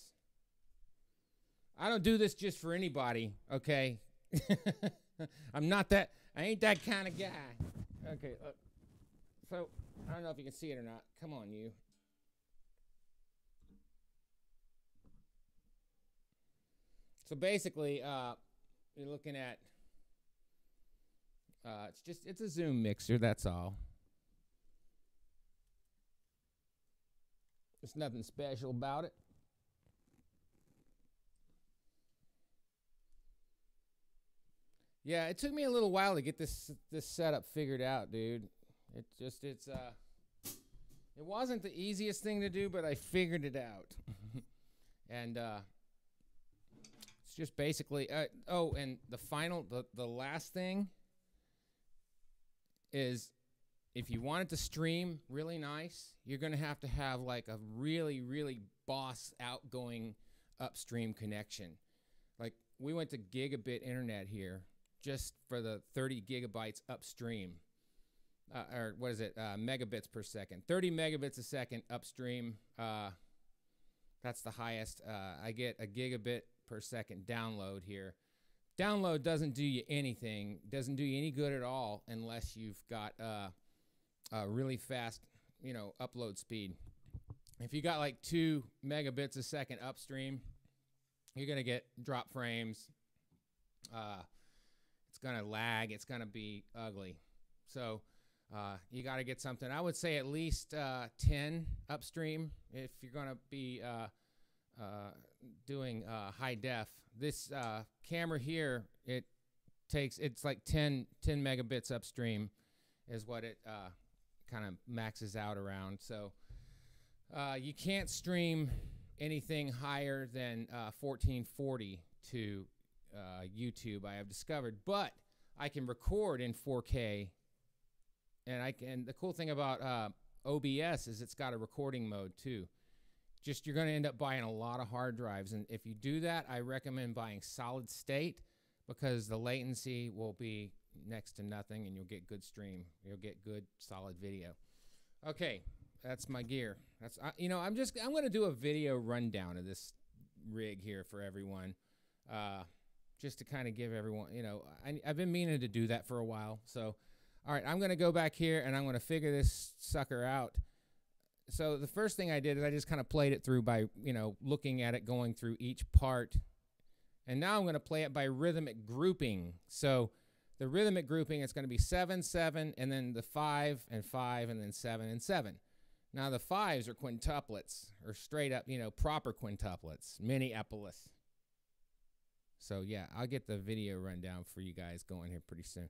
I don't do this just for anybody, okay? I'm not that. I ain't that kind of guy. Okay, look. So I don't know if you can see it or not. Come on, you. So basically, uh, you're looking at. Uh, it's just it's a Zoom mixer. That's all. There's nothing special about it. Yeah, it took me a little while to get this this setup figured out, dude. It just it's uh it wasn't the easiest thing to do, but I figured it out. And uh it's just basically uh, oh, and the final the the last thing is if you want it to stream really nice, you're going to have to have like a really really boss outgoing upstream connection. Like we went to gigabit internet here just for the thirty gigabytes upstream, uh, or what is it, uh, megabits per second, thirty megabits a second upstream. Uh, that's the highest. Uh, I get a gigabit per second download here. Download doesn't do you anything, doesn't do you any good at all unless you've got uh, a really fast, you know, upload speed. If you got like two megabits a second upstream, you're gonna get drop frames. Uh, It's going to lag. It's going to be ugly. So uh, you got to get something. I would say at least uh, ten upstream if you're going to be uh, uh, doing uh, high def. This uh, camera here, it takes, it's like ten, ten megabits upstream is what it uh, kind of maxes out around. So uh, you can't stream anything higher than uh, fourteen forty to Uh, YouTube, I have discovered, but I can record in four K, and I can. The cool thing about uh, O B S is it's got a recording mode too. Just you're going to end up buying a lot of hard drives, and if you do that, I recommend buying solid state because the latency will be next to nothing, and you'll get good stream. You'll get good solid video. Okay, that's my gear. That's uh, you know I'm just I'm going to do a video rundown of this rig here for everyone. Uh, Just to kind of give everyone, you know, I, I've been meaning to do that for a while. So, all right, I'm going to go back here and I'm going to figure this sucker out. So the first thing I did is I just kind of played it through by, you know, looking at it, going through each part. And now I'm going to play it by rhythmic grouping. So the rhythmic grouping, it's going to be seven, seven, and then the five and five, and then seven and seven. Now the fives are quintuplets, or straight up, you know, proper quintuplets, mini epaulettes. So, yeah, I'll get the video rundown for you guys going here pretty soon.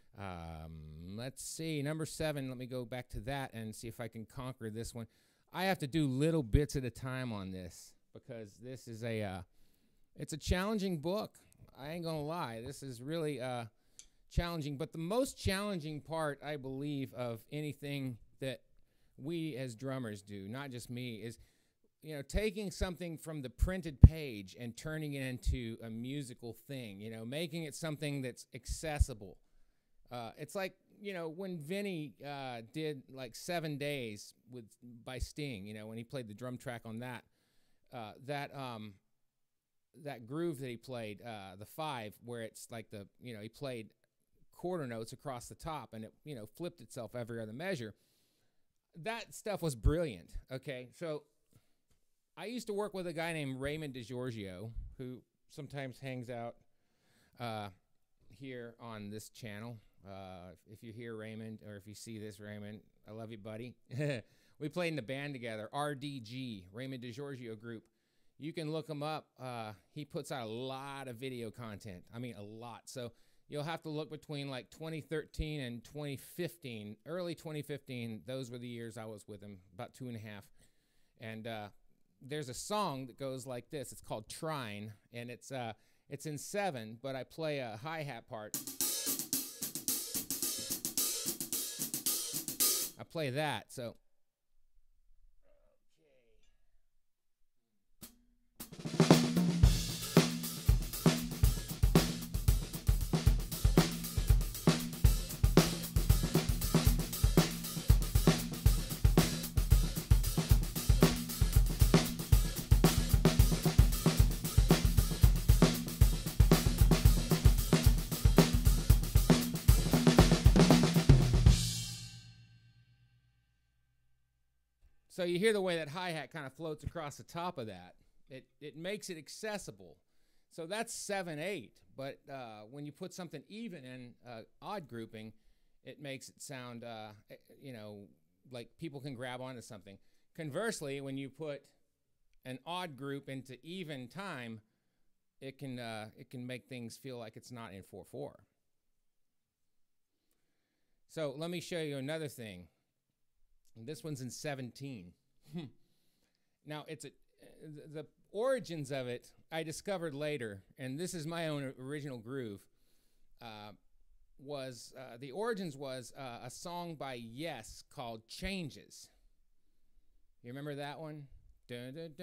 Um, let's see. Number seven, let me go back to that and see if I can conquer this one. I have to do little bits at a time on this because this is a, uh, it's a challenging book. I ain't going to lie. This is really uh, challenging. But the most challenging part, I believe, of anything that we as drummers do, not just me, is you know, taking something from the printed page and turning it into a musical thing, you know, making it something that's accessible. Uh, it's like, you know, when Vinny uh, did like Seven Days with by Sting, you know, when he played the drum track on that, uh, that um, that groove that he played, uh, the five, where it's like the, you know, he played quarter notes across the top and it, you know, flipped itself every other measure. That stuff was brilliant. Okay, so I used to work with a guy named Raymond DiGiorgio, who sometimes hangs out uh, here on this channel. Uh, if you hear Raymond, or if you see this Raymond, I love you, buddy. We played in the band together, R D G, Raymond DiGiorgio Group. You can look him up. Uh, he puts out a lot of video content. I mean, a lot. So you'll have to look between like twenty thirteen and twenty fifteen. Early twenty fifteen, those were the years I was with him, about two and a half. And uh, there's a song that goes like this. It's called Trine, and it's uh, it's in seven, but I play a hi-hat part. I play that, so. So you hear the way that hi-hat kind of floats across the top of that. It, it makes it accessible. So that's seven eight, but uh, when you put something even in uh, odd grouping, it makes it sound, uh, you know, like people can grab onto something. Conversely, when you put an odd group into even time, it can uh, it can make things feel like it's not in four four. So let me show you another thing. This one's in seventeen. Now it's a the origins of it I discovered later, and this is my own original groove. Uh, was uh, the origins was uh, a song by Yes called Changes. You remember that one? It's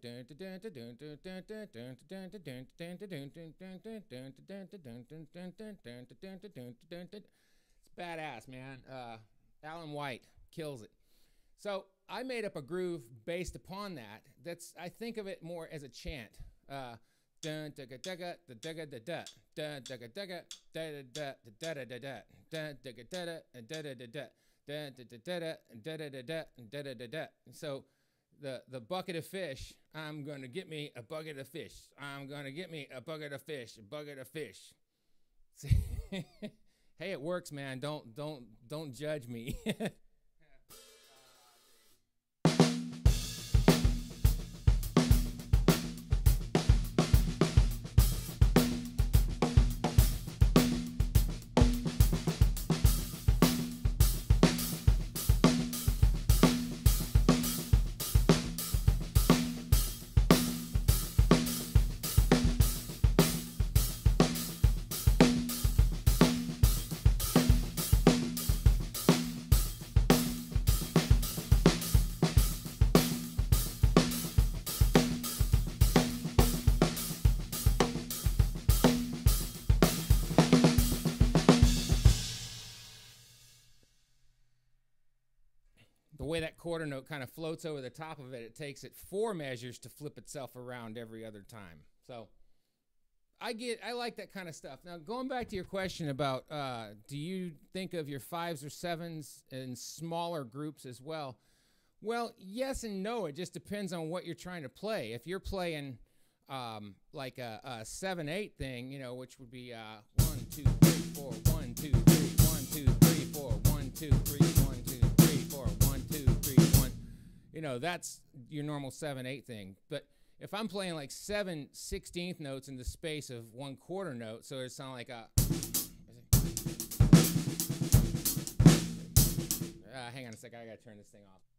badass, man. Uh, Alan White kills it. So I made up a groove based upon that. That's I think of it more as a chant. Uh, dun dugga dugga da dugga da da dun dugga dugga da da da da da da dun dugga da da da da da da dun da da da da da da da da da da. So the the bucket of fish. I'm gonna get me a bucket of fish. I'm gonna get me a bucket of fish. A bucket of fish. See, hey, it works, man. Don't don't don't judge me. The way that quarter note kind of floats over the top of it, it takes it four measures to flip itself around every other time. So I get, I like that kind of stuff. Now, going back to your question about uh, do you think of your fives or sevens in smaller groups as well? Well, yes and no. It just depends on what you're trying to play. If you're playing um, like a, a seven eight thing, you know, which would be uh, one, two, three, four, one, two, three, one, two, three, four, one, two, three, one, two, three, four, one, two, three, one. You know, that's your normal seven eight thing. But if I'm playing like seven sixteenth notes in the space of one quarter note, so it sounds like a. Uh, hang on a second, I gotta turn this thing off.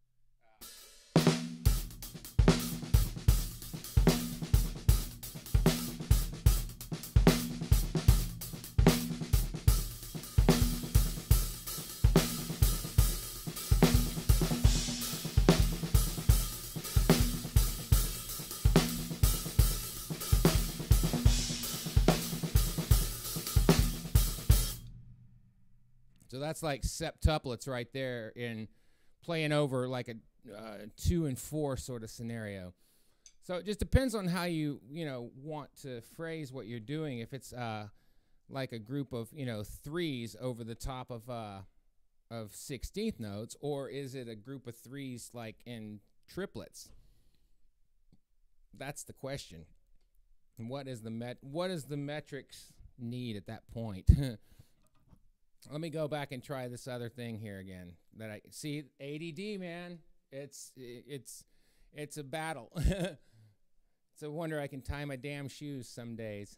So that's like septuplets right there in playing over like a uh, two and four sort of scenario. So it just depends on how you, you know, want to phrase what you're doing. If it's uh, like a group of, you know, threes over the top of uh, of sixteenth notes, or is it a group of threes like in triplets? That's the question. And what is the met? What is the metrics need at that point? Let me go back and try this other thing here again. That I see A D D, man. It's it's it's a battle. It's a wonder I can tie my damn shoes some days.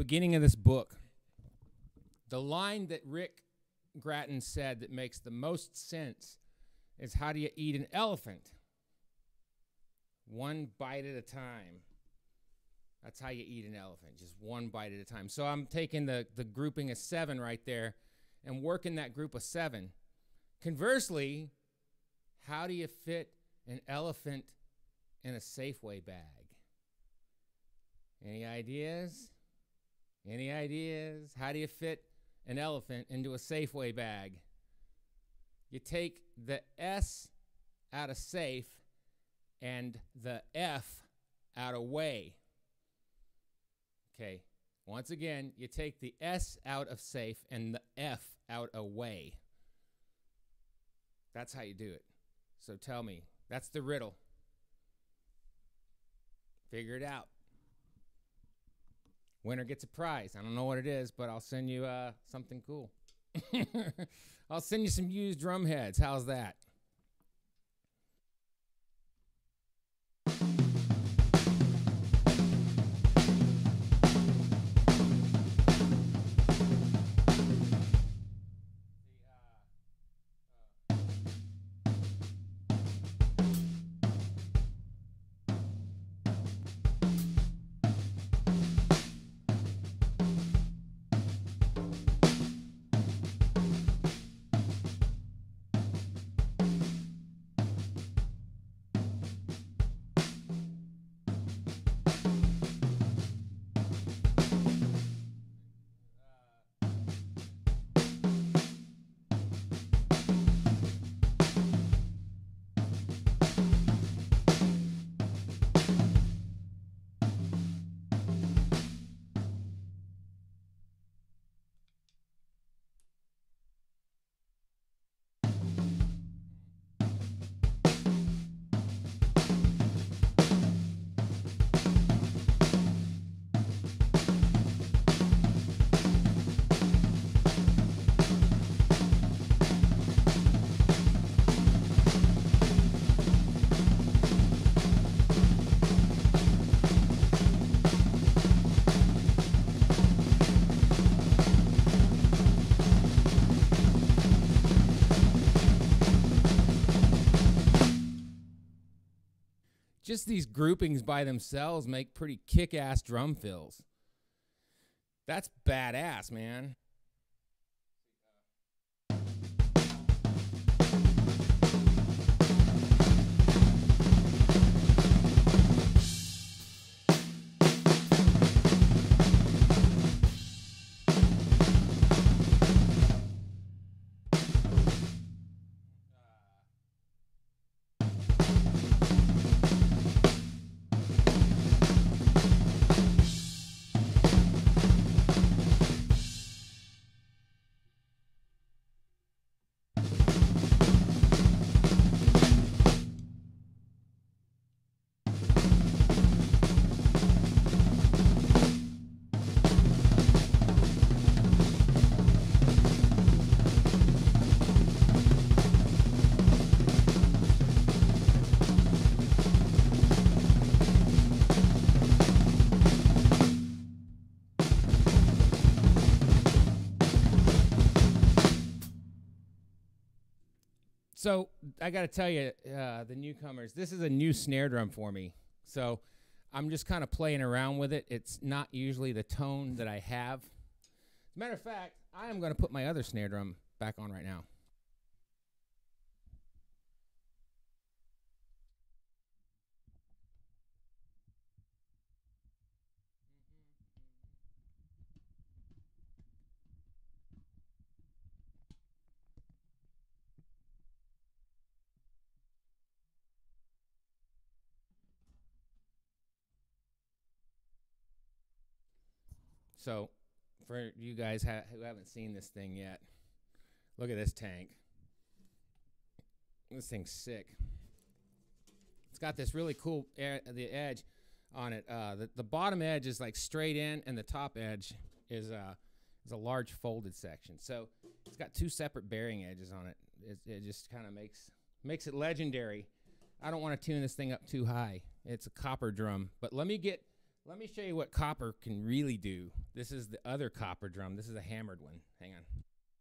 beginning of this book, the line that Rick Gratton said that makes the most sense is, how do you eat an elephant? One bite at a time. That's how you eat an elephant, just one bite at a time. So I'm taking the, the grouping of seven right there and working that group of seven. Conversely, how do you fit an elephant in a Safeway bag? Any ideas? Any ideas? How do you fit an elephant into a Safeway bag? You take the S out of safe and the F out of way. Okay, once again, you take the S out of safe and the F out of way. That's how you do it. So tell me, that's the riddle. Figure it out. Winner gets a prize. I don't know what it is, but I'll send you uh, something cool. I'll send you some used drum heads. How's that? Just these groupings by themselves make pretty kick-ass drum fills. That's badass, man. So I got to tell you, uh, the newcomers, this is a new snare drum for me. So I'm just kind of playing around with it. It's not usually the tone that I have. As a matter of fact, I am going to put my other snare drum back on right now. So, for you guys ha who haven't seen this thing yet, look at this tank. This thing's sick. It's got this really cool air, the edge on it. Uh, the, the bottom edge is like straight in, and the top edge is, uh, is a large folded section. So it's got two separate bearing edges on it. It, it just kind of makes makes it legendary. I don't want to tune this thing up too high. It's a copper drum, but let me get Let me show you what copper can really do. This is the other copper drum. This is a hammered one. Hang on.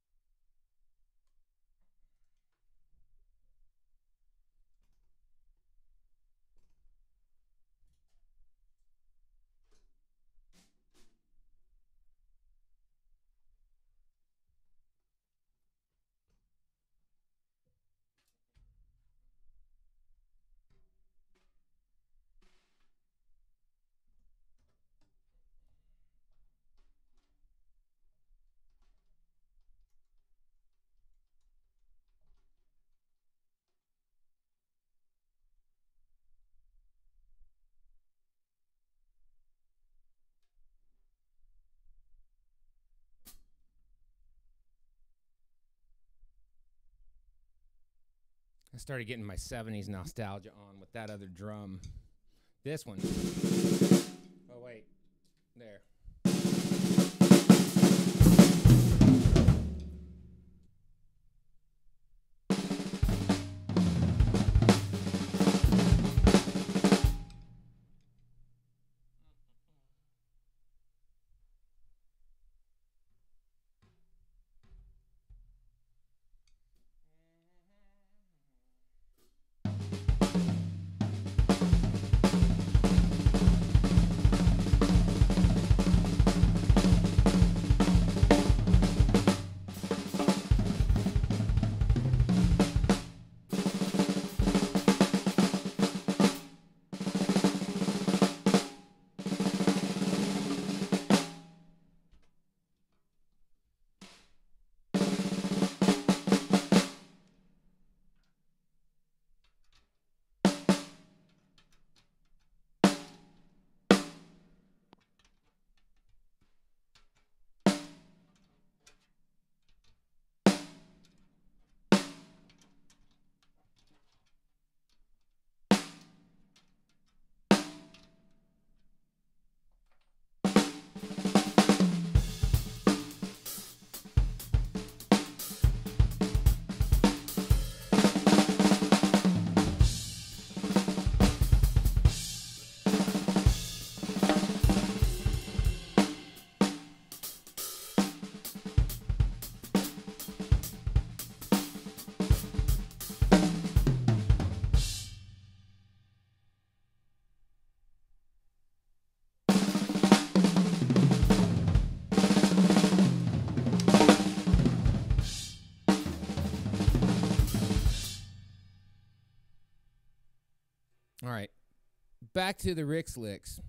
I started getting my seventies nostalgia on with that other drum. This one. Oh, wait. There. All right, back to the Rick's licks.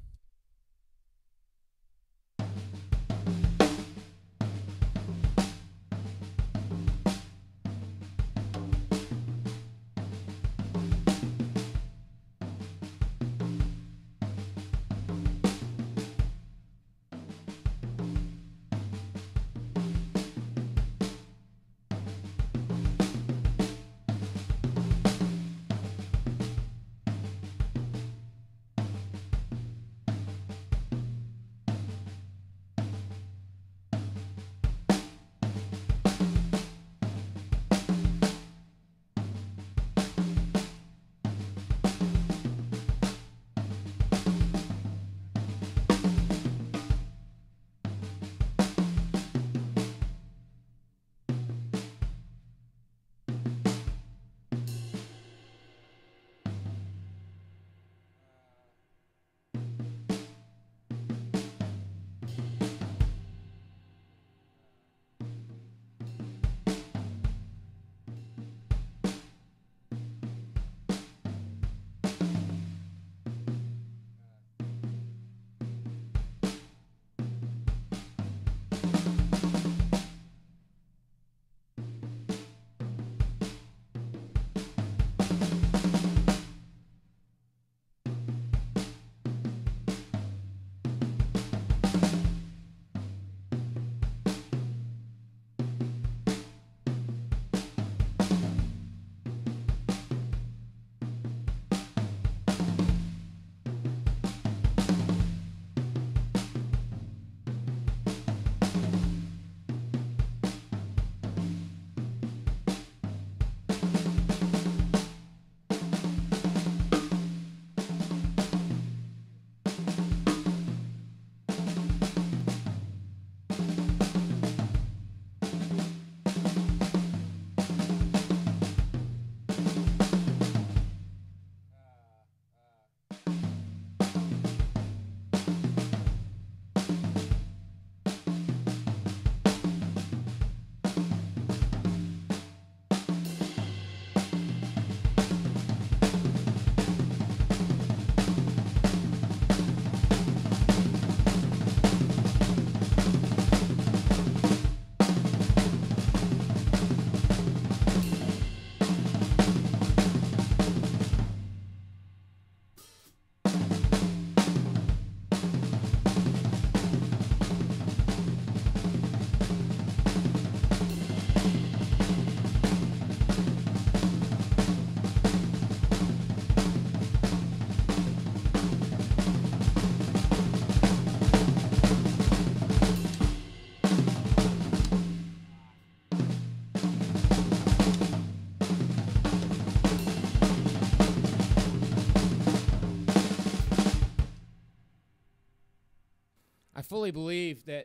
fully believe that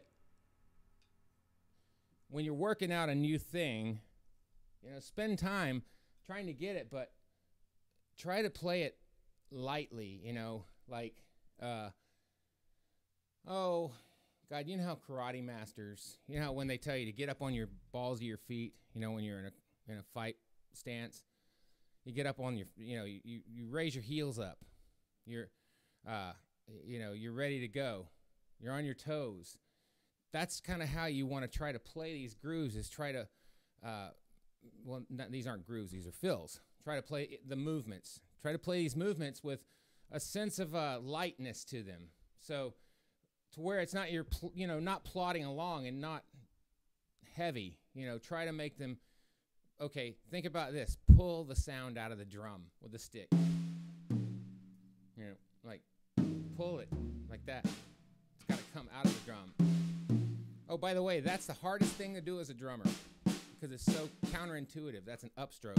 when you're working out a new thing, you know, spend time trying to get it, but try to play it lightly, you know, like, uh, oh, God, you know how karate masters, you know, how when they tell you to get up on your balls of your feet, you know, when you're in a in a fight stance, you get up on your, you know, you, you, you raise your heels up. You're, uh, you know, you're ready to go. You're on your toes. That's kind of how you want to try to play these grooves, is try to, uh, well, not, these aren't grooves, these are fills. Try to play the movements. Try to play these movements with a sense of uh, lightness to them. So to where it's not, you're, pl- you know, not plodding along and not heavy. You know, try to make them, okay, think about this. Pull the sound out of the drum with the stick. You know, like, pull it like that. It's got to come out of the drum. Oh, by the way, that's the hardest thing to do as a drummer because it's so counterintuitive. That's an upstroke.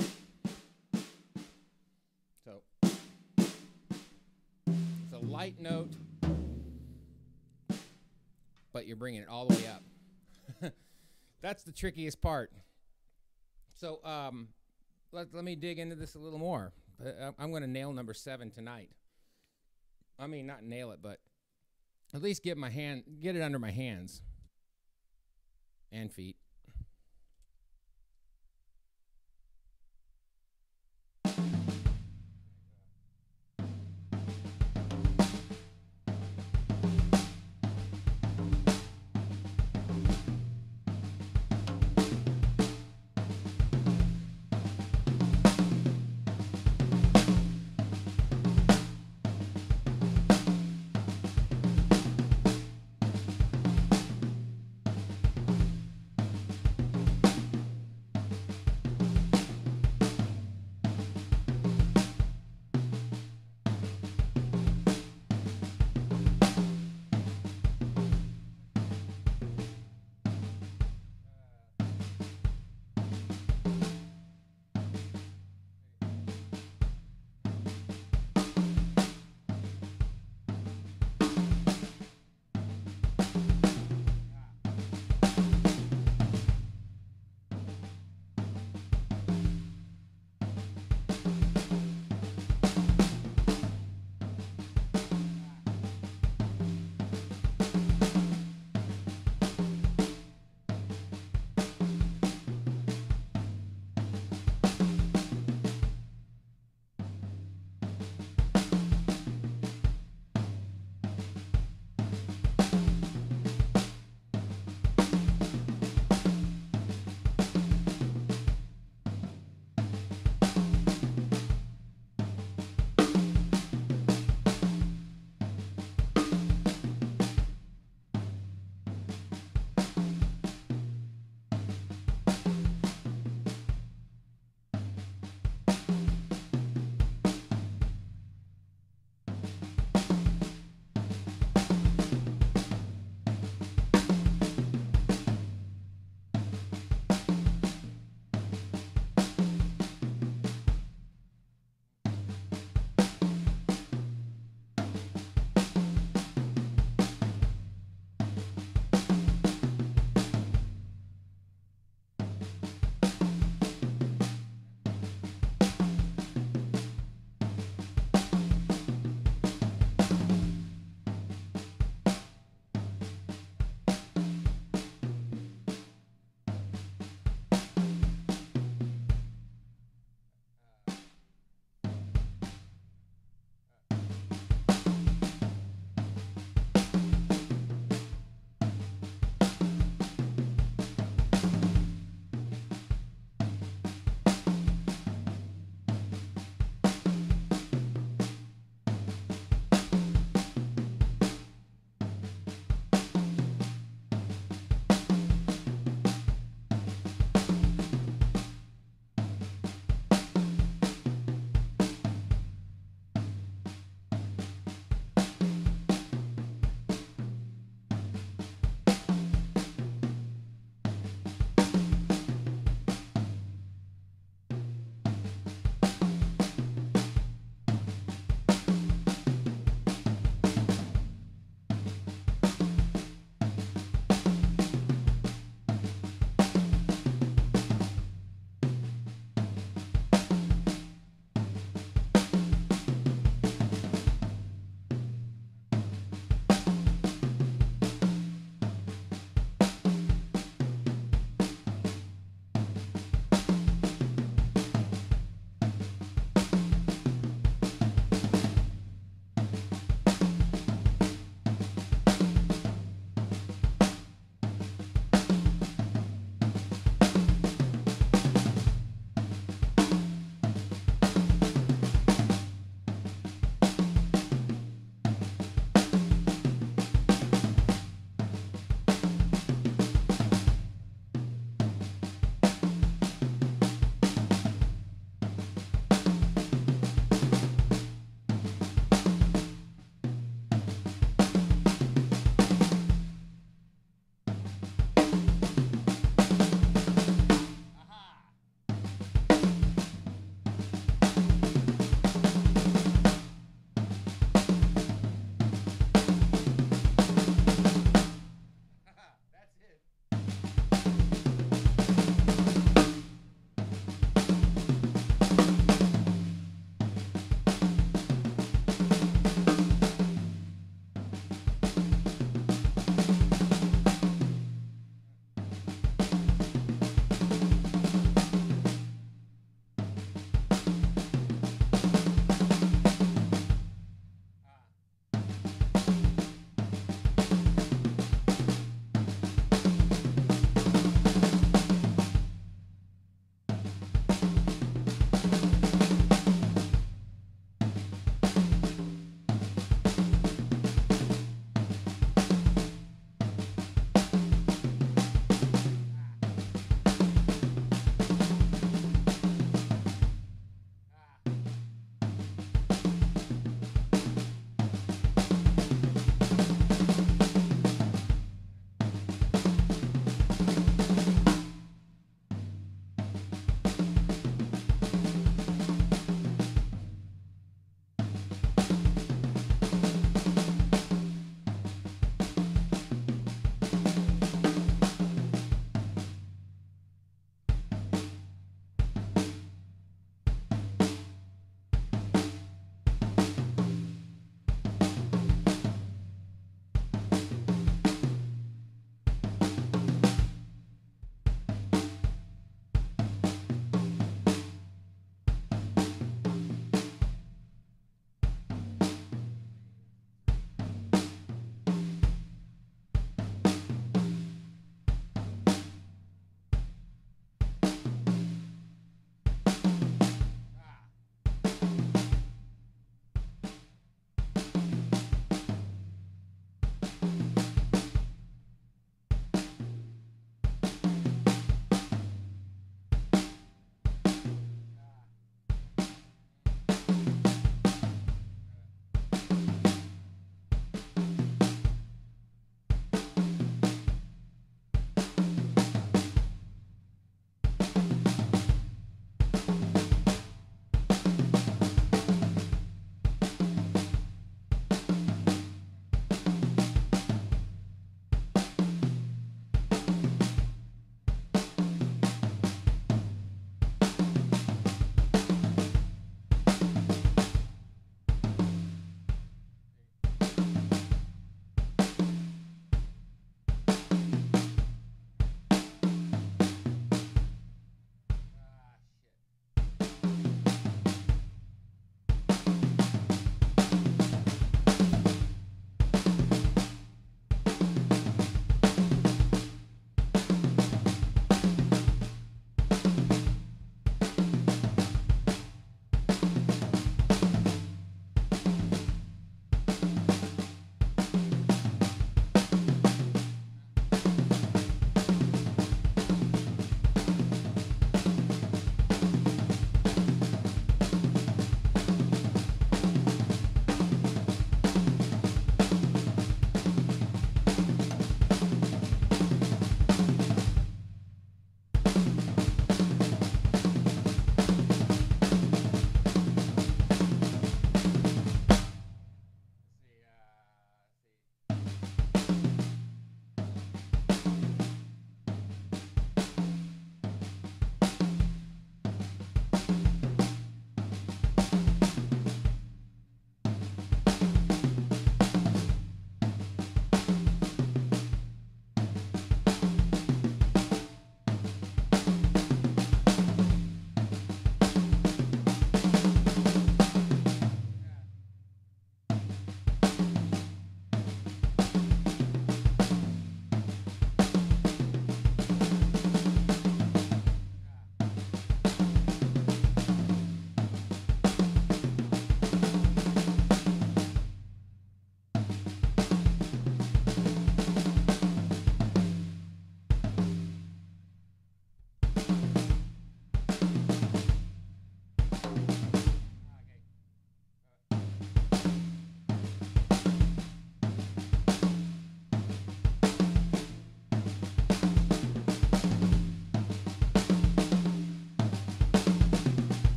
So, it's a light note, but you're bringing it all the way up. That's the trickiest part. So, um, let, let me dig into this a little more. Uh, I'm going to nail number seven tonight. I mean, not nail it, but at least get my hand, get it under my hands and feet.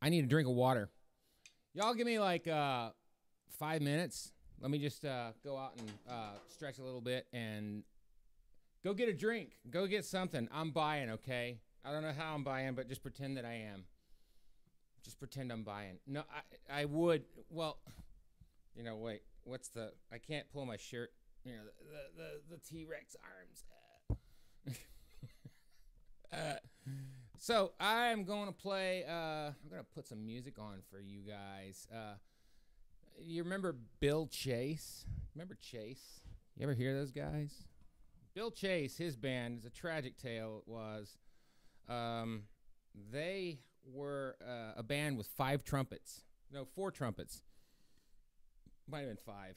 I need a drink of water. Y'all give me like uh, five minutes. Let me just uh, go out and uh, stretch a little bit and go get a drink. Go get something. I'm buying, okay? I don't know how I'm buying, but just pretend that I am. Just pretend I'm buying. No, I I would. Well, you know, wait. What's the? I can't pull my shirt. You know, the the the T-Rex arms. uh, so I'm going to play. Uh, I'm going to put some music on for you guys. Uh, you remember Bill Chase? Remember Chase? You ever hear those guys? Bill Chase, his band, is a tragic tale. It was. Um, they were uh, a band with five trumpets. No, four trumpets. Might have been five.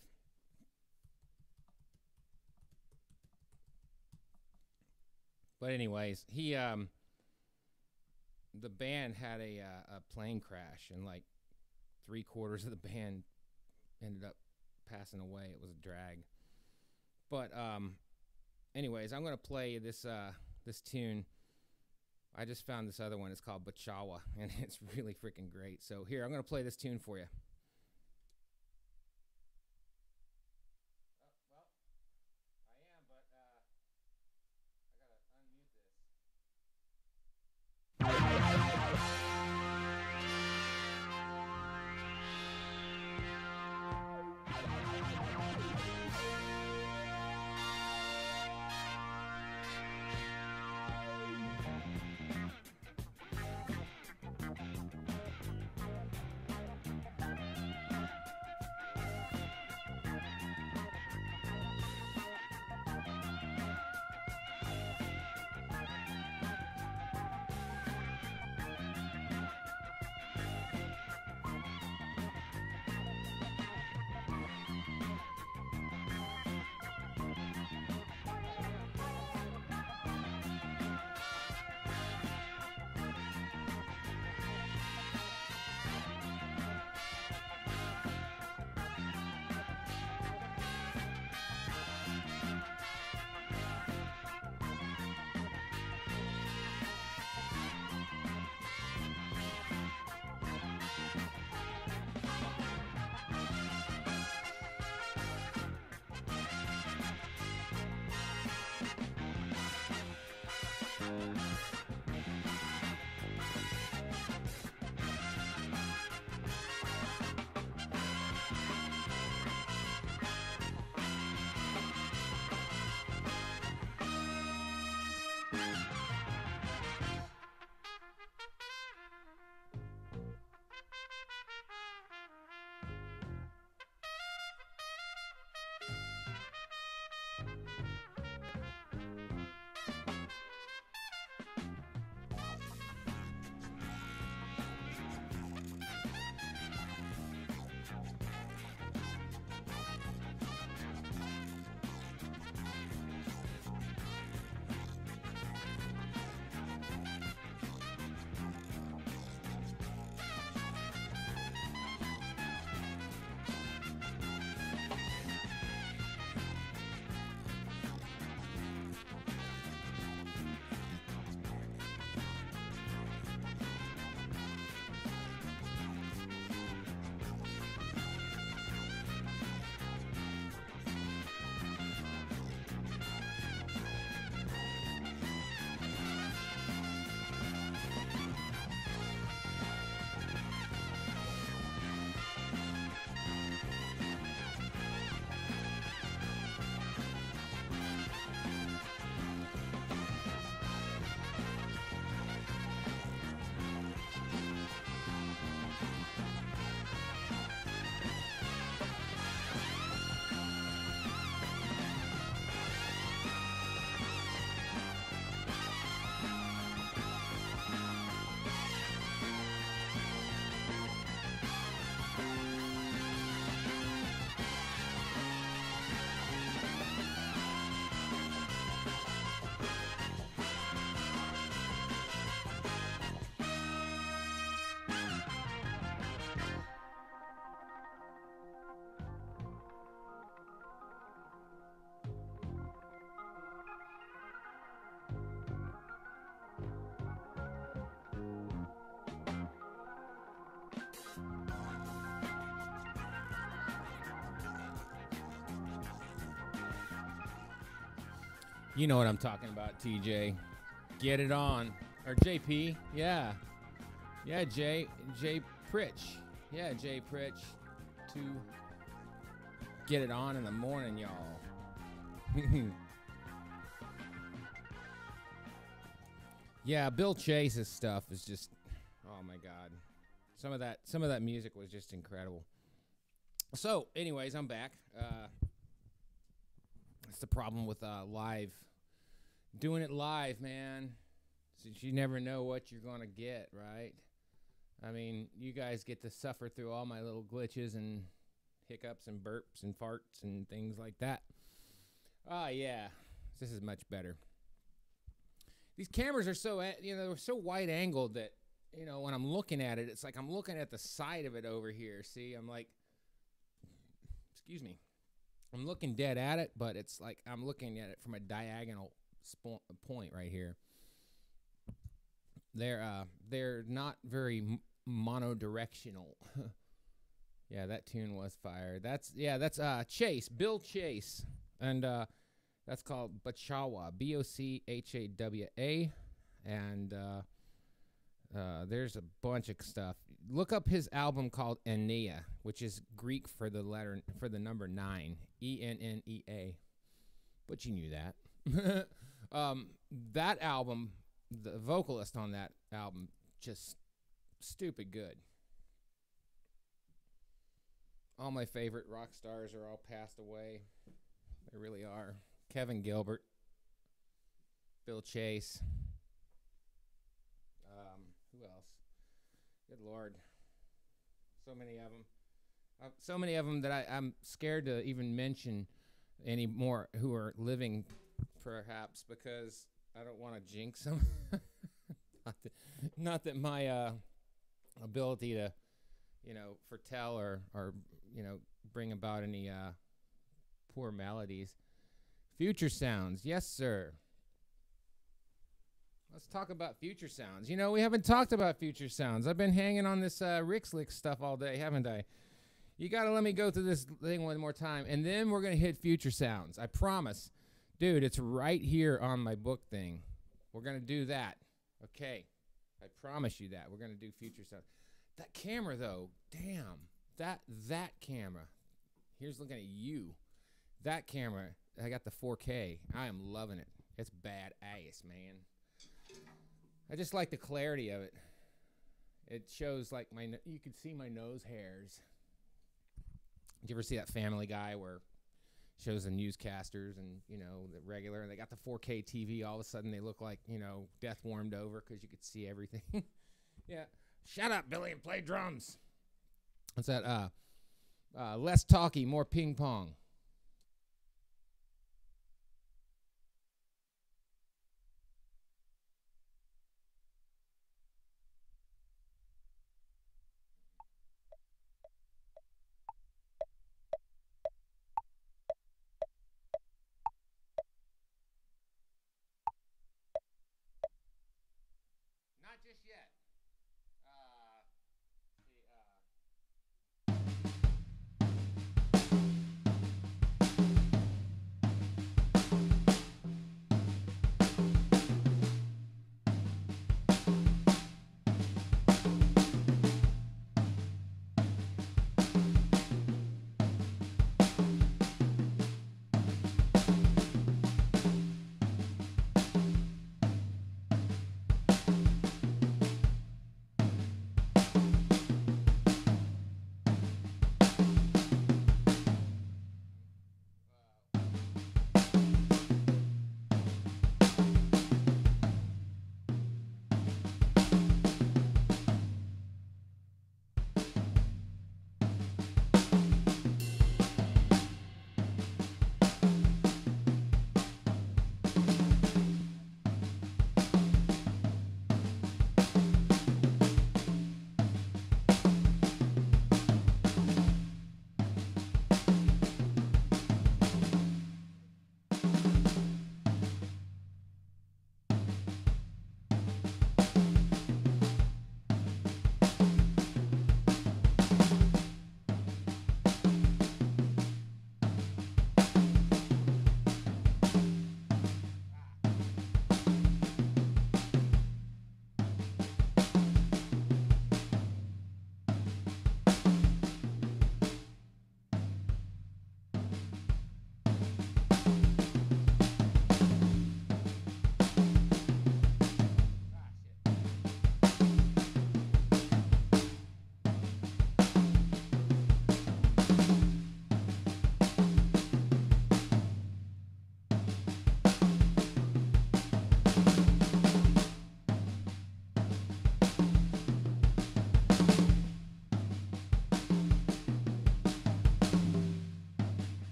But anyways, he um, the band had a uh, a plane crash, and like three quarters of the band ended up passing away. It was a drag. But um, anyways, I'm gonna play this uh this tune. I just found this other one. It's called Bachawa, and it's really freaking great. So here, I'm gonna play this tune for you. You know what I'm talking about, T J. Get it on. Or J P. Yeah. Yeah, J. J. Pritch. Yeah, J. Pritch. To get it on in the morning, y'all. Yeah, Bill Chase's stuff is just, oh my God. Some of that, some of that music was just incredible. So, anyways, I'm back. Uh, that's the problem with uh, live, doing it live, man. Since you never know what you're gonna get, right? I mean, you guys get to suffer through all my little glitches and hiccups and burps and farts and things like that. Ah, yeah, this is much better. These cameras are so, you know, they're so wide angled that, you know, when I'm looking at it, it's like I'm looking at the side of it over here. See, I'm like, excuse me, I'm looking dead at it, but it's like I'm looking at it from a diagonal spo- point right here. They're uh, they're not very m- monodirectional. Yeah, that tune was fire. That's yeah, that's uh Chase, Bill Chase, and uh, that's called Bachawa, B O C H A W A, and uh, uh, there's a bunch of stuff. Look up his album called Ennea, which is Greek for the letter for the number nine, E N N E A. But you knew that. um, that album. The vocalist on that album, just stupid good. All my favorite rock stars are all passed away. They really are. Kevin Gilbert, Bill Chase. Um, who else? Good Lord. So many of them. Uh, so many of them that I, I'm scared to even mention anymore who are living, perhaps, because I don't want to jinx them. not, that, not that my uh, ability to, you know, foretell or, or you know, bring about any uh, poor maladies. Future sounds. Yes, sir. Let's talk about future sounds. You know, we haven't talked about future sounds. I've been hanging on this uh, Rick Slick stuff all day, haven't I? You got to let me go through this thing one more time, and then we're going to hit future sounds. I promise. Dude, it's right here on my book thing. We're going to do that. Okay. I promise you that. We're going to do future stuff. That camera, though, damn. That that camera. Here's looking at you. That camera, I got the four K. I am loving it. It's badass, man. I just like the clarity of it. It shows, like, my, you can see my nose hairs. Did you ever see that Family Guy where shows the newscasters and, you know, the regular, and they got the four K T V. All of a sudden, they look like, you know, death warmed over because you could see everything. Yeah. Shut up, Billy, and play drums. What's that? Uh, uh, less talky, more ping pong. Not just yet. Uh, see,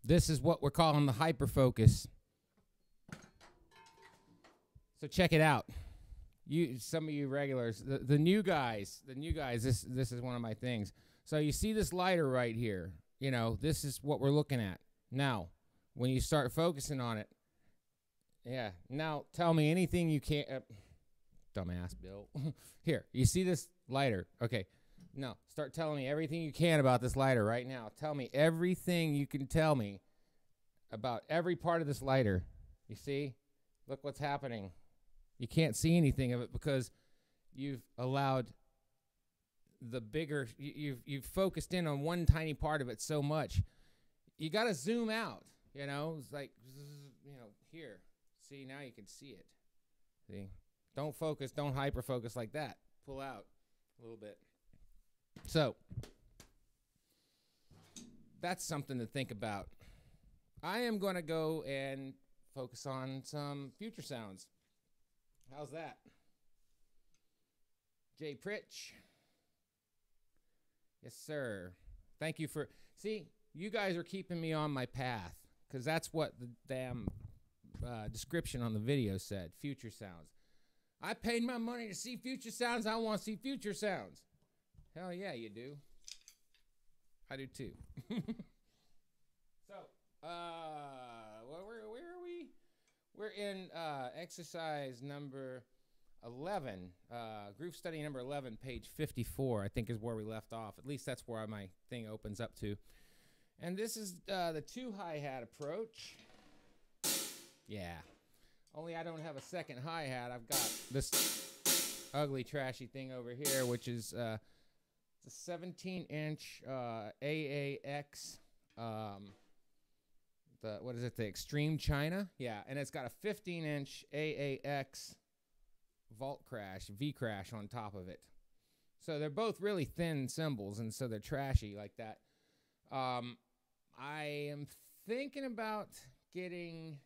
This is what we're calling the hyperfocus. So check it out. You, some of you regulars, the, the new guys, the new guys, this this is one of my things. So you see this lighter right here. You know, this is what we're looking at. Now, when you start focusing on it, yeah, now tell me anything you can't, uh, dumbass Bill. Here, you see this lighter. Okay, now start telling me everything you can about this lighter right now. Tell me everything you can tell me about every part of this lighter. You see? Look what's happening. You can't see anything of it because you've allowed the bigger, you, you've, you've focused in on one tiny part of it so much. You got to zoom out, you know, it's like, you know, here. See, now you can see it. See? Don't focus, don't hyper focus like that. Pull out a little bit. So, that's something to think about. I am going to go and focus on some future sounds. How's that? Jay Pritch. Yes, sir. Thank you for... See, you guys are keeping me on my path because that's what the damn uh, description on the video said, future sounds. I paid my money to see future sounds. I want to see future sounds. Hell yeah, you do. I do too. So, uh, where, where, where are we? We're in uh, exercise number eleven, uh, group study number eleven, page fifty-four, I think is where we left off. At least that's where my thing opens up to. And this is uh, the two hi-hat approach. Yeah. Only I don't have a second hi-hat. I've got this ugly, trashy thing over here, which is uh, it's a seventeen inch uh, A A X. Um, the what is it? The Extreme China. Yeah, and it's got a fifteen inch A A X vault crash, V crash on top of it. So they're both really thin cymbals, and so they're trashy like that. Um, I am thinking about getting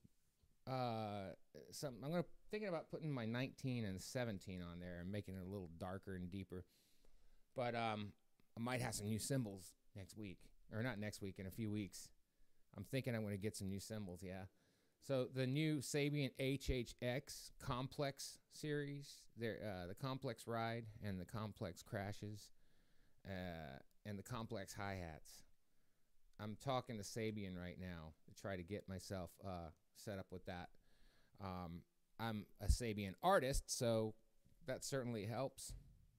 uh, some. I'm gonna thinking about putting my nineteen and seventeen on there and making it a little darker and deeper. But um, I might have some new cymbals next week, or not next week, in a few weeks. I'm thinking I'm going to get some new cymbals, yeah. So the new Sabian H H X Complex series, uh, the Complex Ride and the Complex Crashes uh, and the Complex Hi-Hats. I'm talking to Sabian right now to try to get myself uh, set up with that. Um, I'm a Sabian artist, so that certainly helps.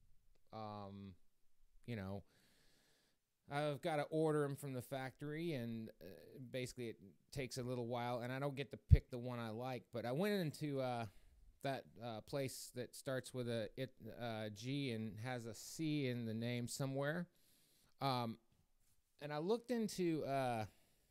Um, you know, I've got to order them from the factory, and uh, basically it takes a little while, and I don't get to pick the one I like. But I went into uh, that uh, place that starts with a it, uh, G and has a C in the name somewhere, um, and I looked into. Uh,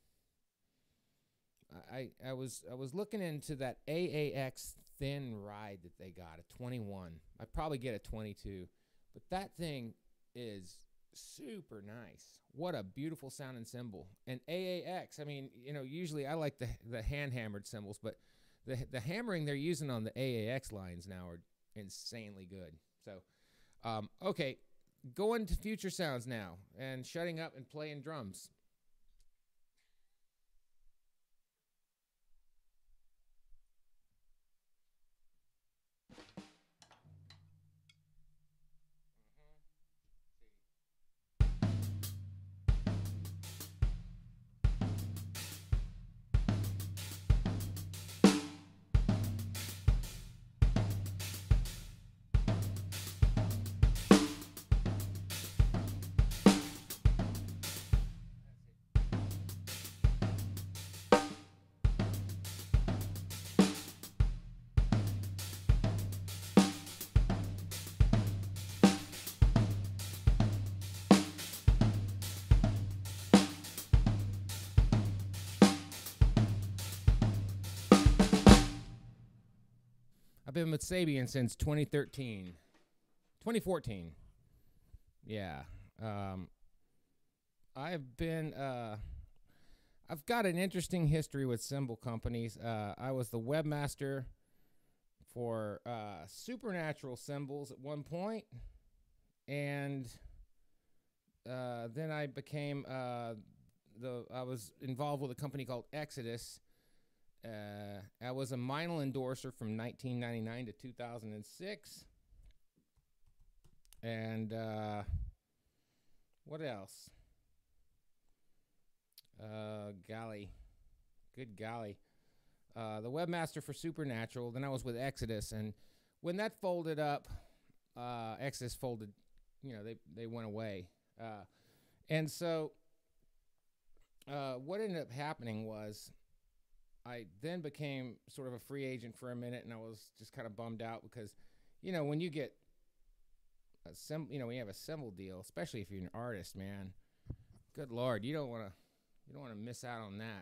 I I was I was looking into that A A X thin ride that they got, a twenty-one. I'd probably get a twenty-two, but that thing is super nice. What a beautiful sounding cymbal. And A A X, I mean, you know, usually I like the the hand hammered cymbals, but the the hammering they're using on the A A X lines now are insanely good. So, um, okay, going to future sounds now and shutting up and playing drums. I've been with Sabian since twenty thirteen. twenty fourteen. Yeah. Um, I've been, uh, I've got an interesting history with cymbal companies. Uh, I was the webmaster for uh, Supernatural Cymbals at one point, and uh, then I became uh, the I was involved with a company called Exodus. Uh, I was a vinyl endorser from nineteen ninety-nine to two thousand six. And uh, what else? Uh, golly, good golly. Uh, the webmaster for Supernatural. Then I was with Exodus, and when that folded up, uh, Exodus folded. You know, they they went away, uh, and so uh, what ended up happening was I then became sort of a free agent for a minute, and I was just kind of bummed out because, you know, when you get a sim, you know, when you have a symbol deal, especially if you're an artist, man, good Lord, you don't want to. You don't want to miss out on that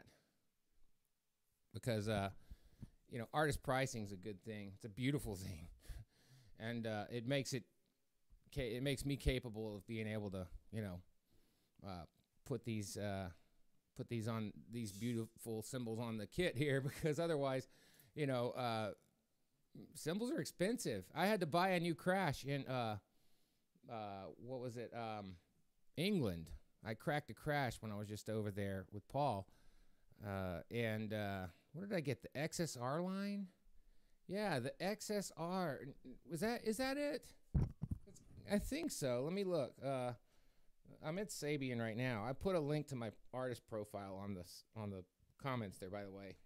because, uh, you know, artist pricing is a good thing. It's a beautiful thing, and uh, it makes it ca- it makes me capable of being able to, you know, uh, put these uh, put these on these beautiful symbols on the kit here because otherwise, you know, uh, symbols are expensive. I had to buy a new crash in uh, uh, what was it, um, England. I cracked a crash when I was just over there with Paul. Uh, and uh, what did I get? The X S R line? Yeah, the X S R. Was that, is that it? It's, I think so. Let me look. Uh, I'm at Sabian right now. I put a link to my artist profile on this on the comments there, by the way.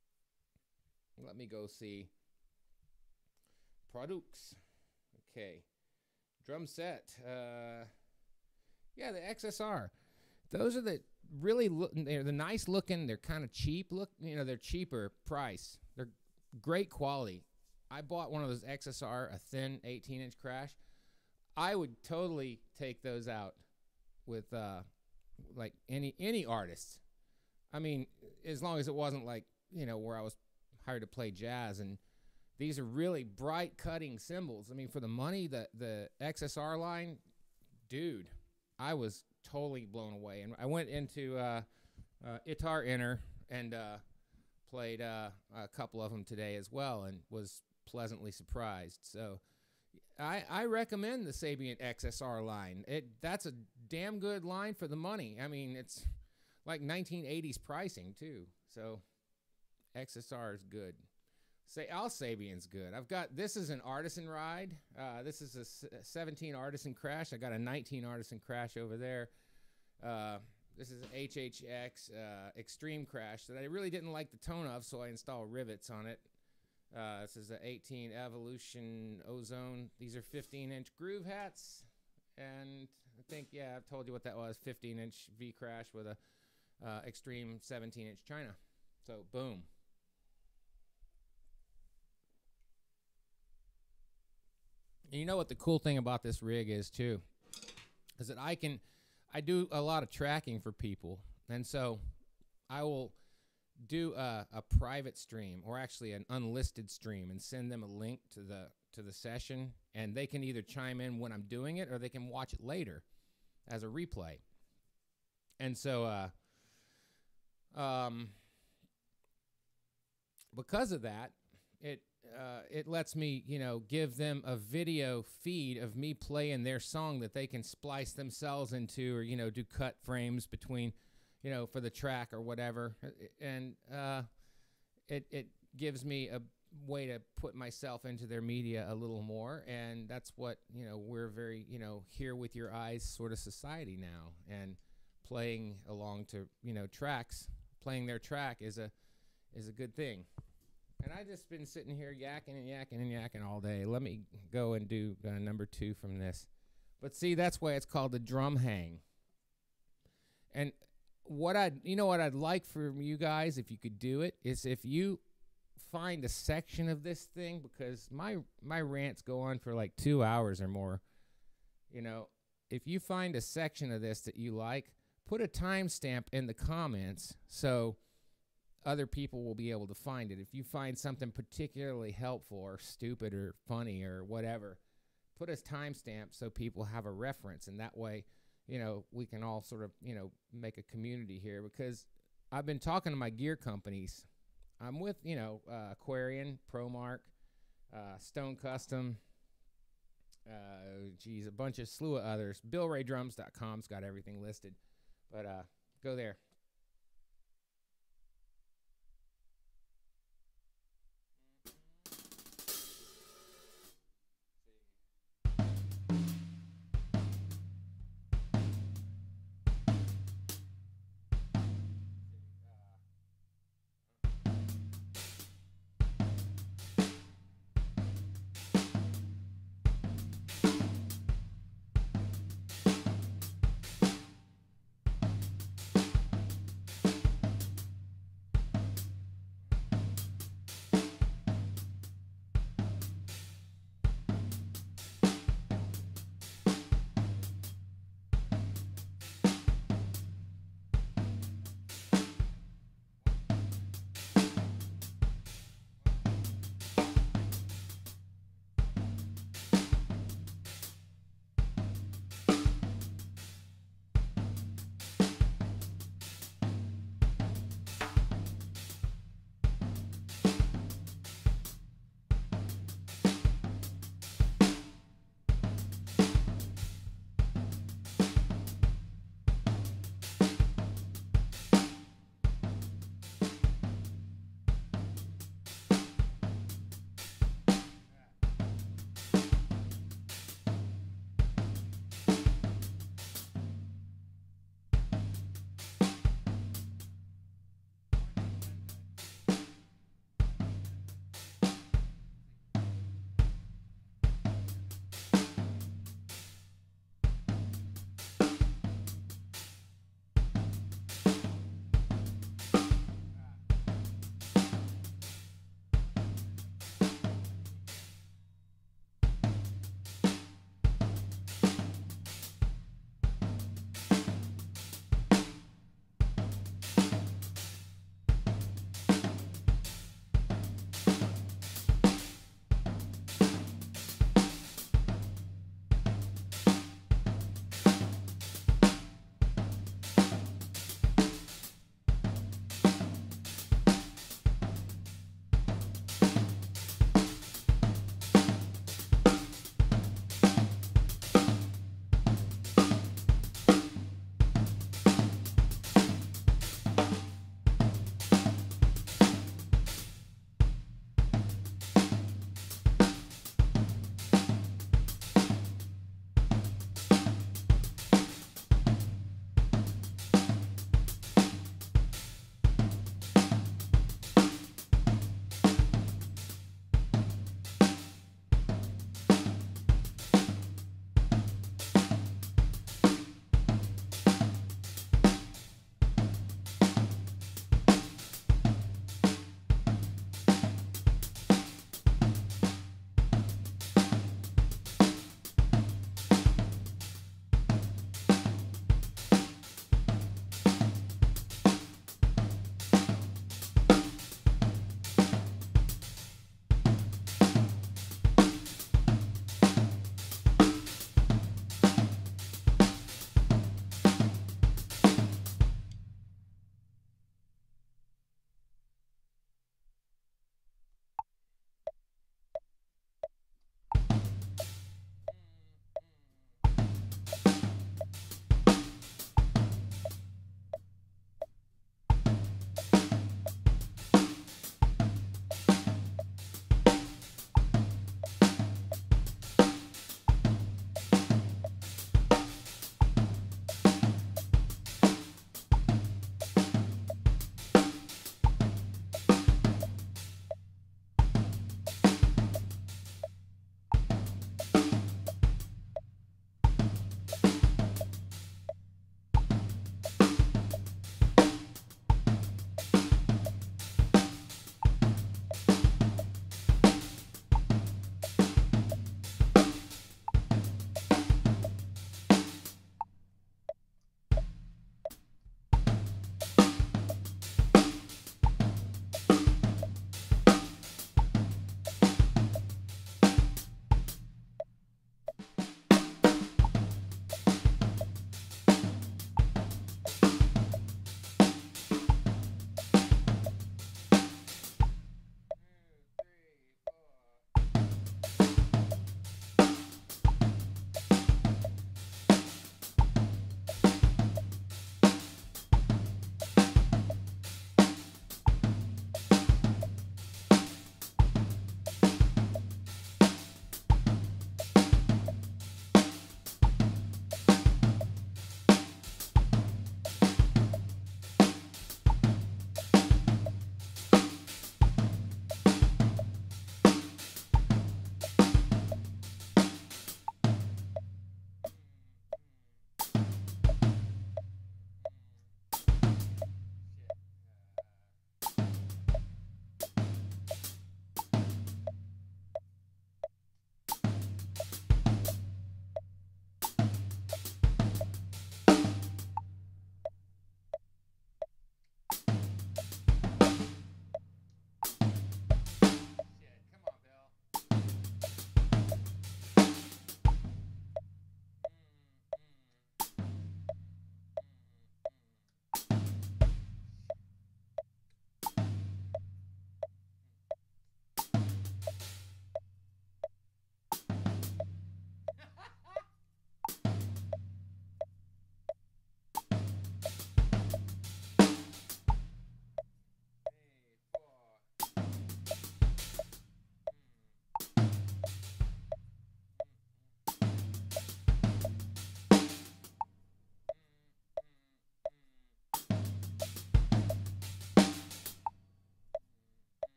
Let me go see. Products. Okay. Drum set. Uh... Yeah, the X S R. Those are the really look. They're the nice looking. They're kind of cheap. Look, you know, they're cheaper price. They're great quality. I bought one of those X S R, a thin eighteen inch crash. I would totally take those out with uh, like any any artist. I mean, as long as it wasn't like, you know, where I was hired to play jazz. And these are really bright cutting cymbals. I mean, for the money, the the X S R line, dude. I was totally blown away, and I went into uh, uh, Itar Inner and uh, played uh, a couple of them today as well, and was pleasantly surprised. So, I I recommend the Sabian X S R line. It that's a damn good line for the money. I mean, it's like nineteen eighties pricing too. So, X S R is good. Say Al Sabian's good. I've got, this is an artisan ride. Uh, this is a seventeen artisan crash. I got a nineteen artisan crash over there. Uh, this is an H H X uh, extreme crash that I really didn't like the tone of, so I installed rivets on it. Uh, this is an eighteen Evolution Ozone. These are fifteen inch groove hats. And I think, yeah, I've told you what that was. fifteen inch V crash with a uh, extreme seventeen inch China. So, boom. And you know what the cool thing about this rig is too, is that I can, I do a lot of tracking for people, and so I will do a, a private stream or actually an unlisted stream and send them a link to the to the session, and they can either chime in when I'm doing it or they can watch it later as a replay. And so, uh, um, because of that, it. Uh, it lets me, you know, give them a video feed of me playing their song that they can splice themselves into, or, you know, do cut frames between, you know, for the track or whatever. And uh, it, it gives me a way to put myself into their media a little more. And that's what, you know, we're very, you know, here with your eyes sort of society now. And playing along to, you know, tracks, playing their track is a is a good thing. And I just been sitting here yakking and yakking and yakking all day. Let me go and do uh, number two from this. But see, that's why it's called the drum hang. And what I'd, you know what I'd like from you guys, if you could do it, is if you find a section of this thing, because my my rants go on for like two hours or more. You know, if you find a section of this that you like, put a timestamp in the comments so other people will be able to find it. If you find something particularly helpful or stupid or funny or whatever, put a timestamp so people have a reference, and that way, you know, we can all sort of, you know, make a community here. Because I've been talking to my gear companies. I'm with, you know, uh, Aquarian, ProMark, uh, Stone Custom, uh, geez, a bunch of slew of others. Bill Ray Drums dot com's got everything listed, but uh, go there.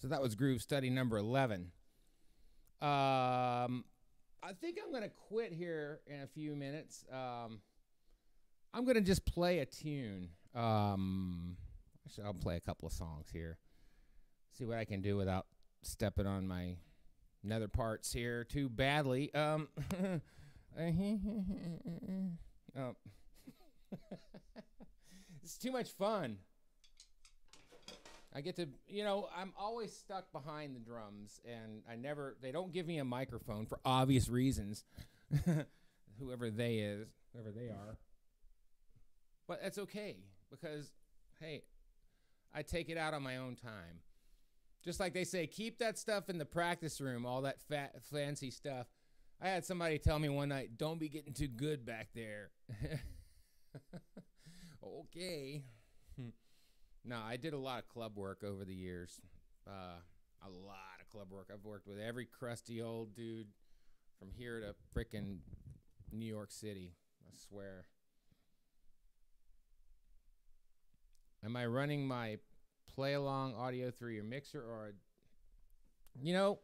that was groove study number eleven. Um, I think I'm going to quit here in a few minutes. Um, I'm going to just play a tune. Um, actually, I'll play a couple of songs here. See what I can do without stepping on my nether parts here too badly. Um, oh. It's too much fun. I get to, you know, I'm always stuck behind the drums, and I never, they don't give me a microphone for obvious reasons. Whoever they is, whoever they are. But that's okay, because, hey, I take it out on my own time. Just like they say, keep that stuff in the practice room, all that fat, fancy stuff. I had somebody tell me one night, don't be getting too good back there. Okay. No, I did a lot of club work over the years. Uh, a lot of club work. I've worked with every crusty old dude from here to frickin' New York City. I swear. Am I running my play-along audio through your mixer, or, you know,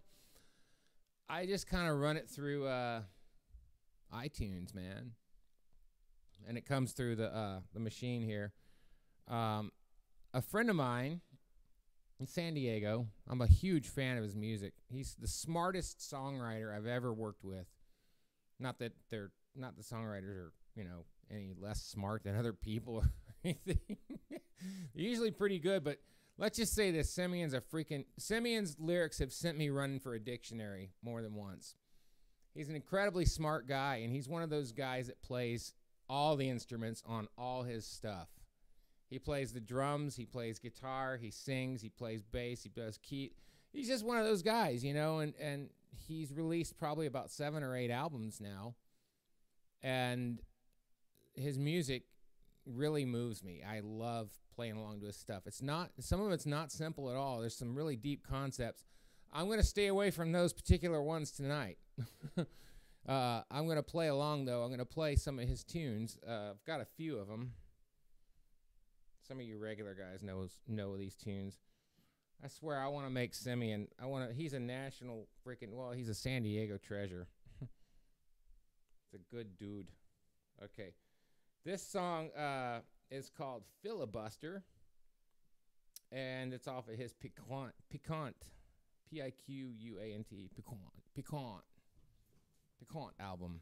I just kind of run it through uh, iTunes, man. And it comes through the uh, the machine here. Um, a friend of mine in San Diego, I'm a huge fan of his music. He's the smartest songwriter I've ever worked with. Not that they're not the songwriters are, you know, any less smart than other people or anything. They're usually pretty good, but let's just say this: Simeon's a freaking Simeon's lyrics have sent me running for a dictionary more than once. He's an incredibly smart guy, and he's one of those guys that plays all the instruments on all his stuff. He plays the drums, he plays guitar, he sings, he plays bass, he does key. He's just one of those guys, you know, and, and he's released probably about seven or eight albums now. And his music really moves me. I love playing along to his stuff. It's not, some of it's not simple at all. There's some really deep concepts. I'm going to stay away from those particular ones tonight. uh, I'm going to play along, though. I'm going to play some of his tunes. Uh, I've got a few of them. Some of you regular guys knows know these tunes. I swear I want to make Simeon. I want to. He's a national freaking. Well, he's a San Diego treasure. It's a good dude. Okay, this song uh, is called "Filibuster," and it's off of his Piquant, Piquant, P I Q U A N T, Piquant, Piquant, Piquant album.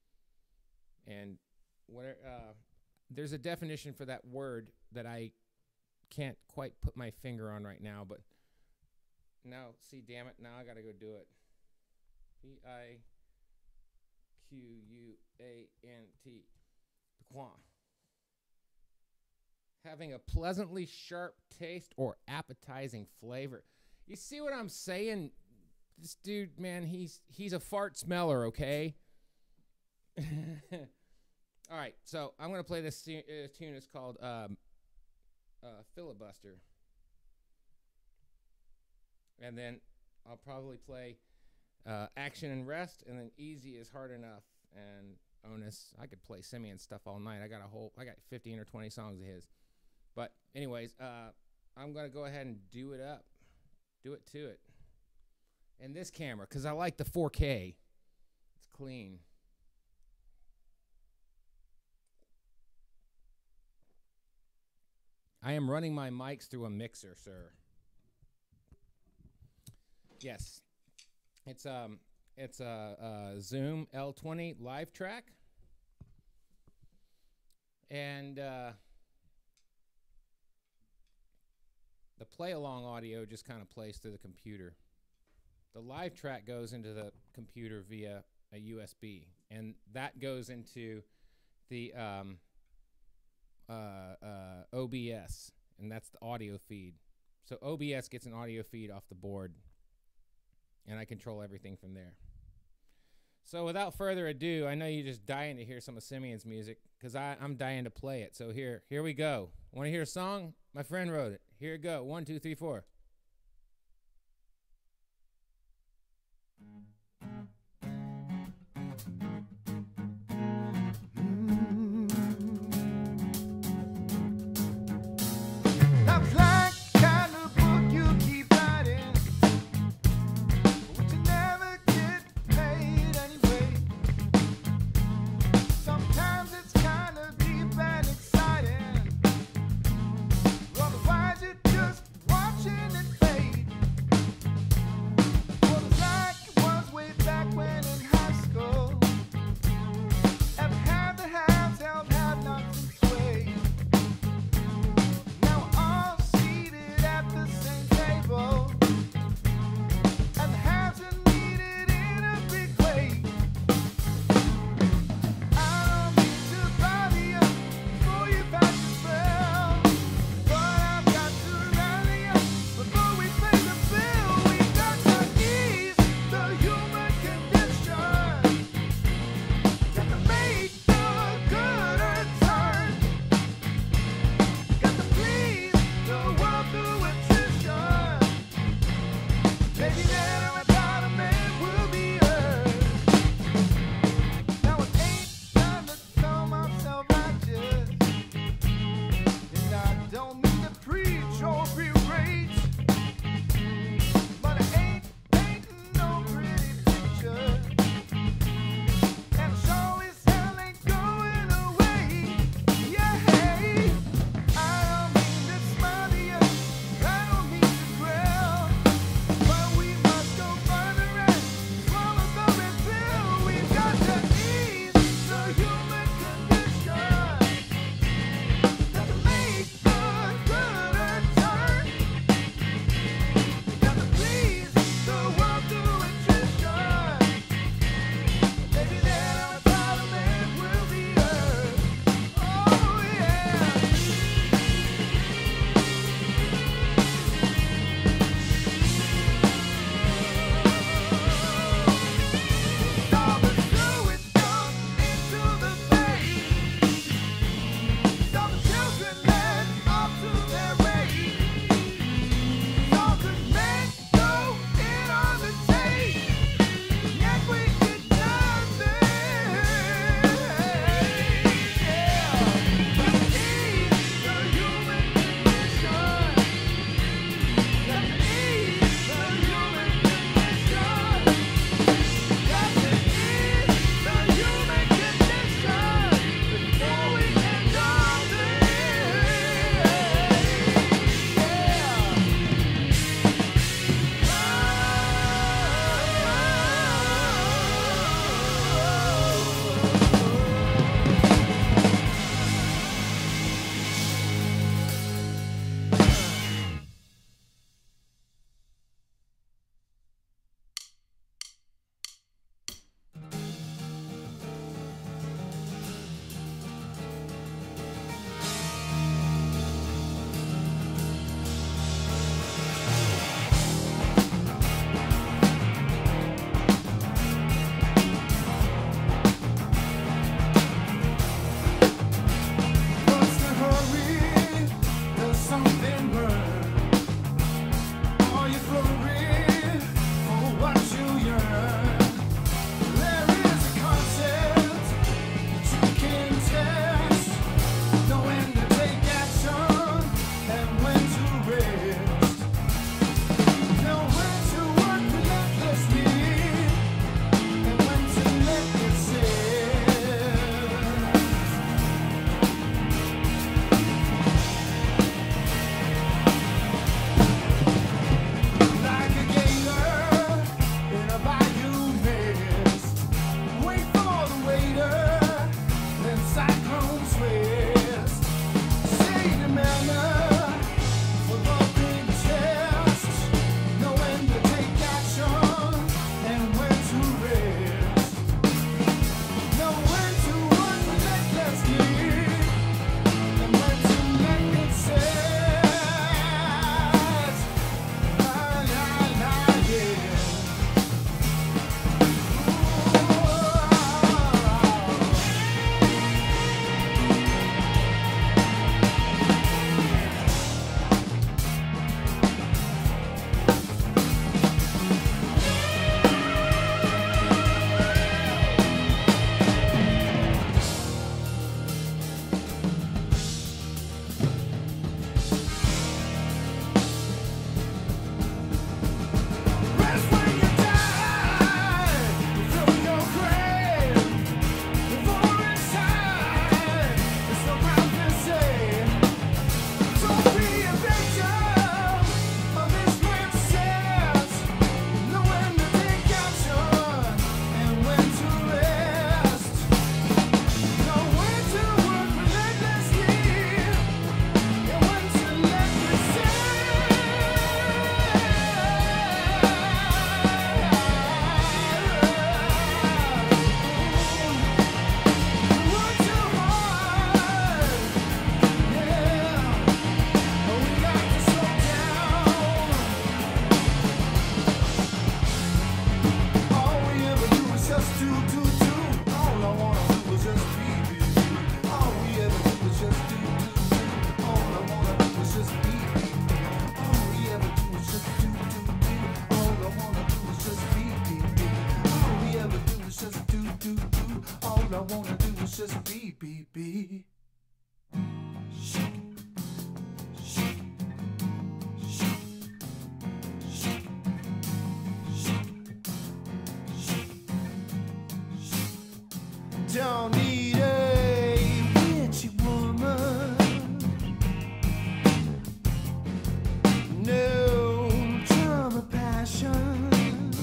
And what? Uh, There's a definition for that word that I can't quite put my finger on right now, but now, see, damn it, now I got to go do it. P I Q U A N T. Piquant. Having a pleasantly sharp taste or appetizing flavor. You see what I'm saying? This dude, man, he's he's a fart smeller, okay? All right, so I'm going to play this uh, tune. It's called um, uh, Filibuster. And then I'll probably play uh, Action and Rest, and then Easy is Hard Enough. And Onus, I could play Simeon stuff all night. I got a whole, I got fifteen or twenty songs of his. But anyways, uh, I'm going to go ahead and do it up. Do it to it. And this camera, because I like the four K. It's clean. I am running my mics through a mixer, sir. Yes, it's um, it's a, a Zoom L twenty live track, and uh, the play-along audio just kind of plays through the computer. The live track goes into the computer via a U S B, and that goes into the um. Uh, uh, O B S, and that's the audio feed. So O B S gets an audio feed off the board, and I control everything from there. So without further ado, I know you're just dying to hear some of Simeon's music, because I'm dying to play it. So here, here we go. Want to hear a song? My friend wrote it. Here it go. One, two, three, four. That black kind of book you keep writing. just beat, beat, beat. Don't need a witchy woman, no drama passion.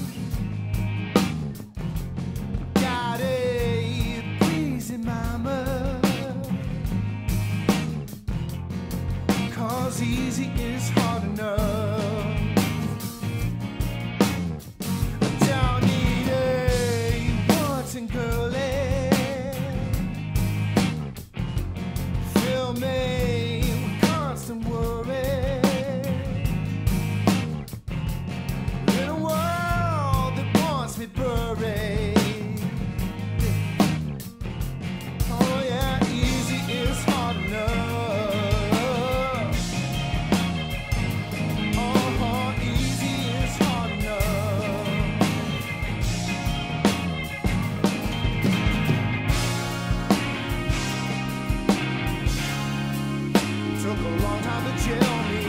Got a breezy mama, 'cause easy is hard enough. Don't need a wanting girlie, me with constant worry in a world that wants me buried. Oh yeah, easy is hard enough. Oh, easy is hard enough. Took a long time to tell me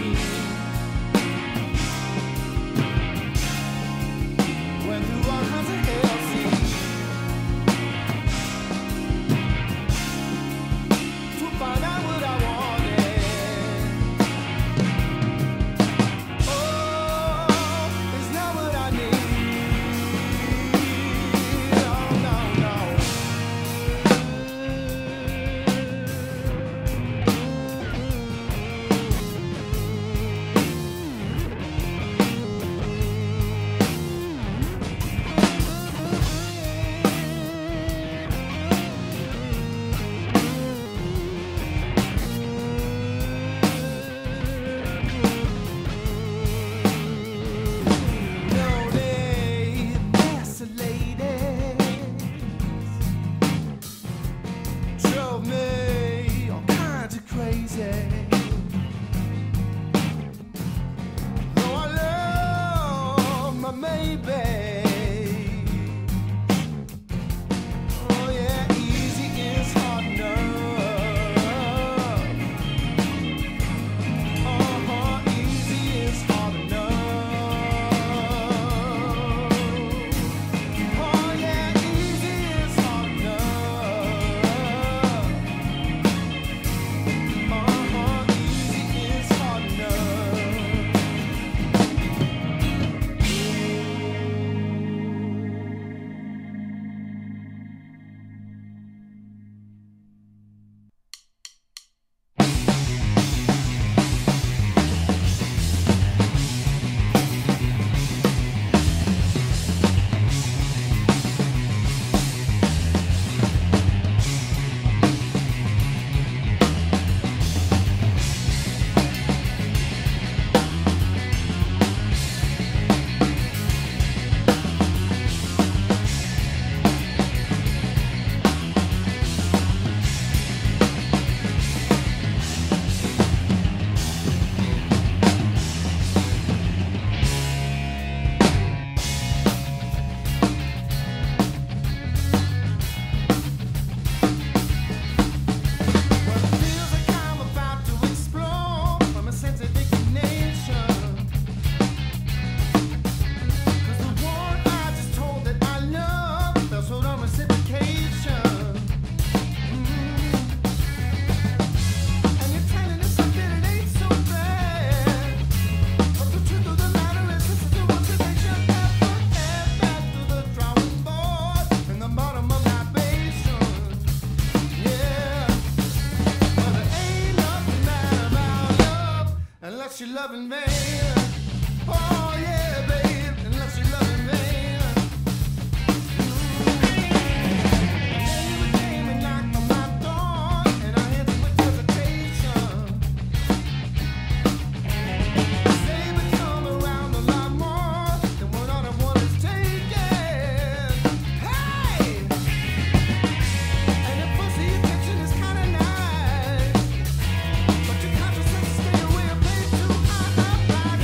went through all kinds of hell, see, to find out what I wanted. Oh, it's not what I need. Oh, no, no. Drove me all kinds of crazy. Though I love my maybe. Oh yeah, easy is hard enough. Oh, easy is hard enough. Oh yeah, easy is hard enough. Uh-huh, easy is hard enough. What feels like I'm about to explode from a sense of indignation. 'Cause the one I just told that I love felt so on reciprocation. Mm. And you're telling us that it ain't so bad. But the truth of the matter is this is the motivation that put head back to the drawing board in the bottom of my basement. Yeah. Well, there ain't nothing bad about love unless you're loving me. Oh yeah, babe, unless you're loving me. And then you came and knocked on my door, and I answered with hesitation. Say we come around a lot more than what all I want is taken. Hey! And the pussy attention is kinda nice, but your conscience says to stay away and play too high up.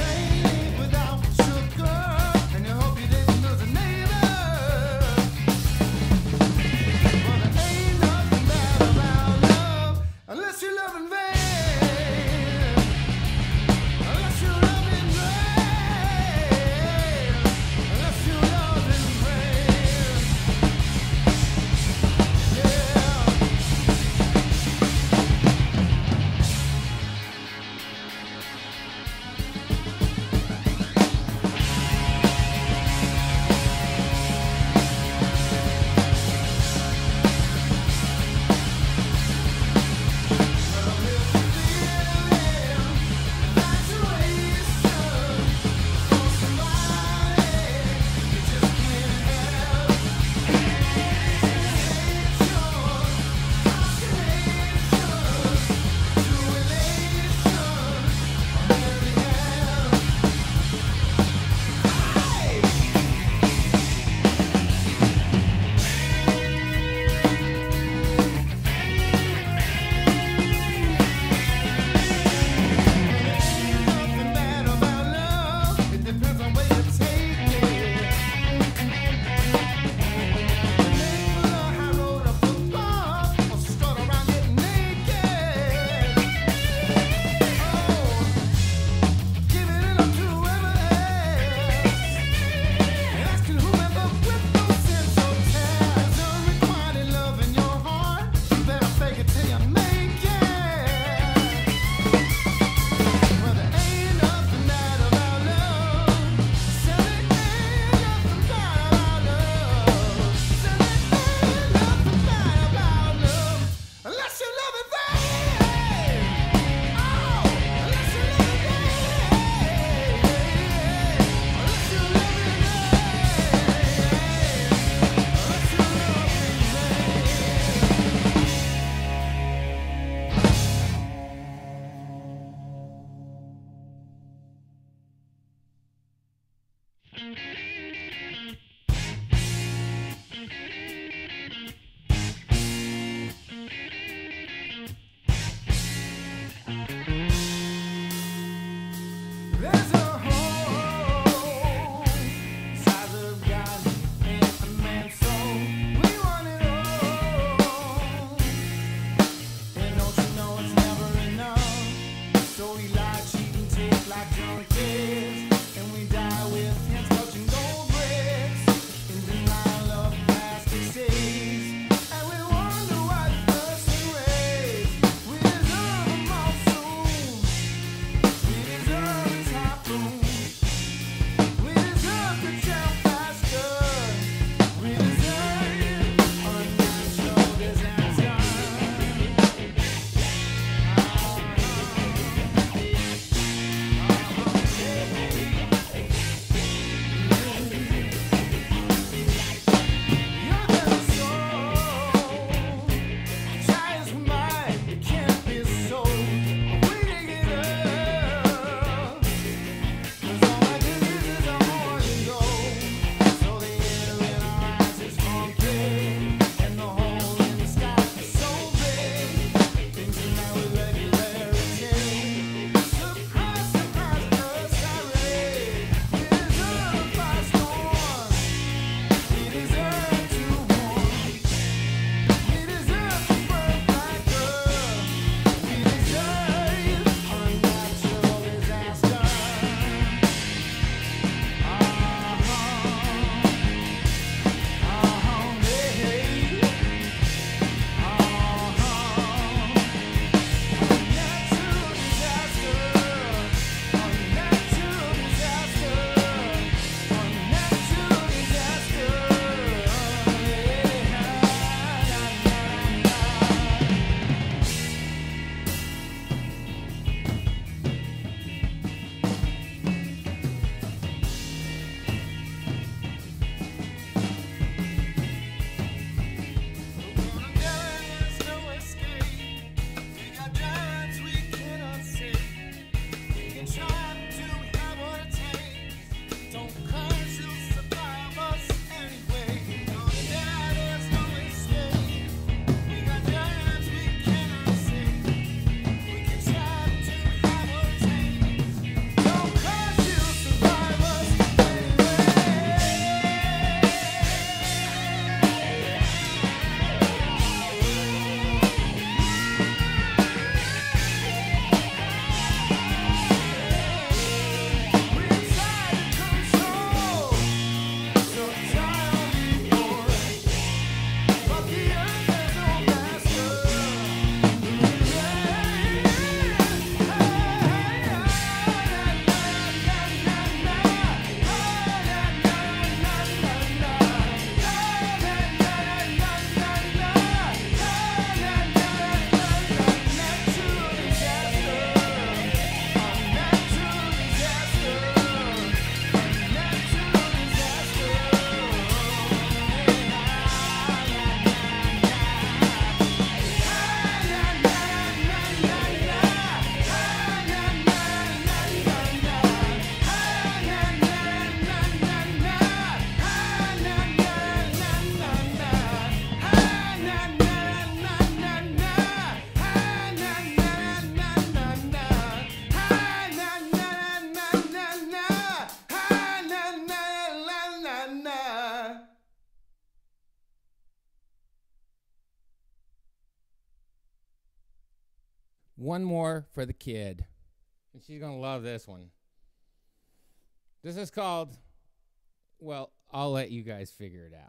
one more for the kid. And she's going to love this one. This is called, well, I'll let you guys figure it out.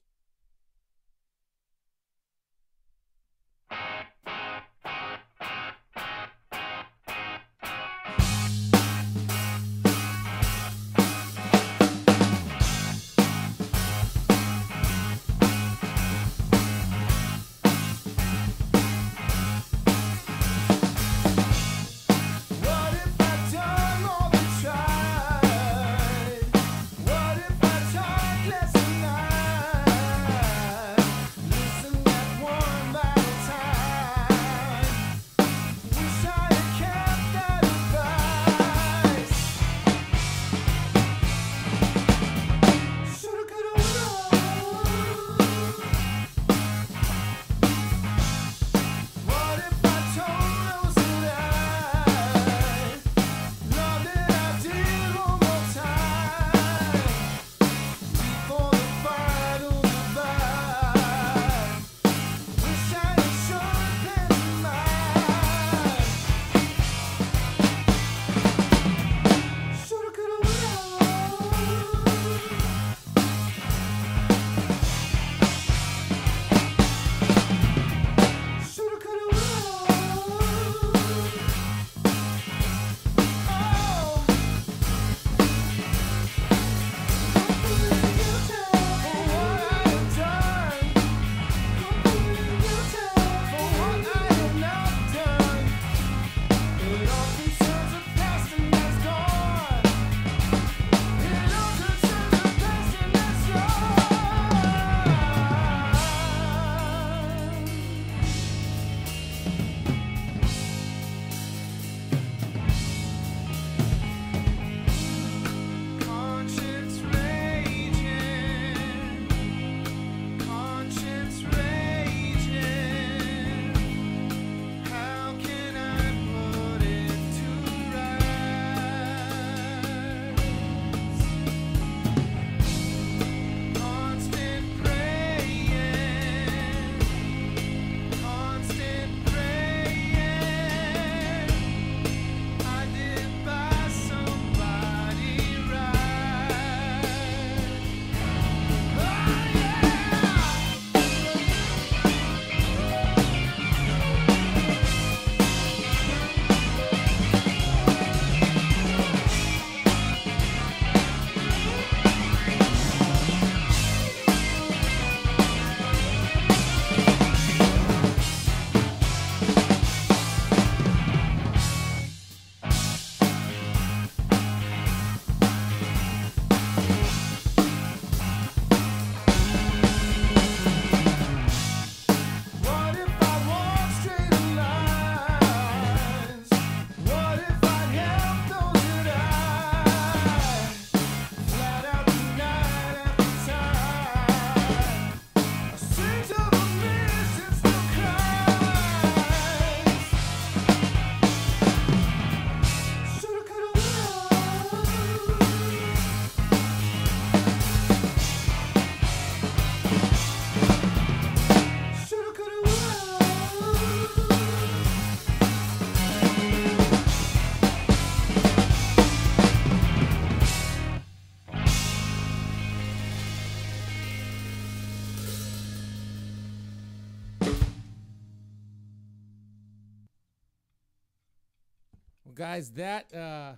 Well, guys, that uh,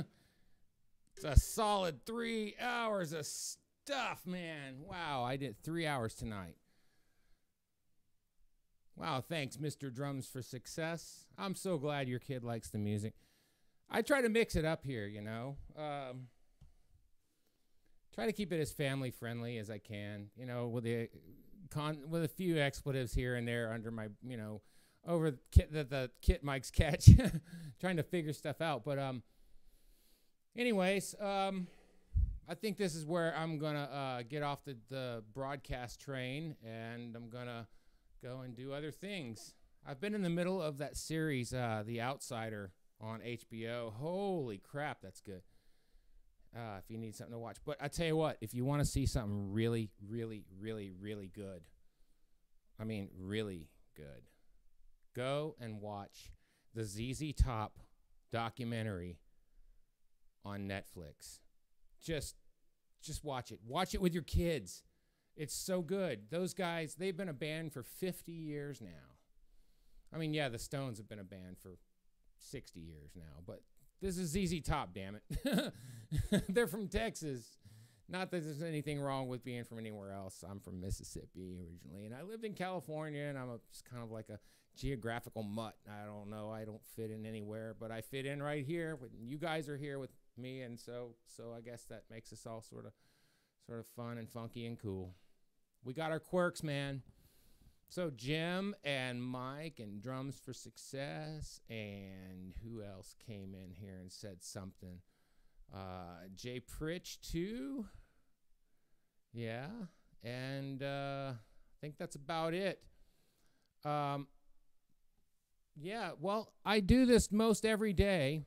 it's a solid three hours of stuff, man. Wow, I did three hours tonight. Wow, thanks, Mister Drums for Success. I'm so glad your kid likes the music. I try to mix it up here, you know. Um, try to keep it as family friendly as I can, you know, with the con with a few expletives here and there under my, you know, over the kit that the kit mics catch, trying to figure stuff out. But um, anyways, um, I think this is where I'm gonna uh, get off the the broadcast train, and I'm gonna go and do other things. I've been in the middle of that series, uh, The Outsider, on H B O. Holy crap, that's good. Uh, if you need something to watch. But I tell you what, if you want to see something really, really, really, really good, I mean really good, go and watch the Z Z Top documentary on Netflix. Just just watch it. Watch it with your kids. It's so good. Those guys, they've been a band for fifty years now. I mean, yeah, the Stones have been a band for sixty years now, but this is Z Z Top, damn it. They're from Texas. Not that there's anything wrong with being from anywhere else. I'm from Mississippi originally, and I lived in California, and I'm a, just kind of like a geographical mutt. I don't know. I don't fit in anywhere, but I fit in right here. With, you guys are here with me, and so so I guess that makes us all sort of sort of fun and funky and cool. We got our quirks, man. So Jim and Mike and Drums for Success, and who else came in here and said something? Uh, Jay Pritch too. Yeah, and uh, I think that's about it. Um, yeah, well, I do this most every day.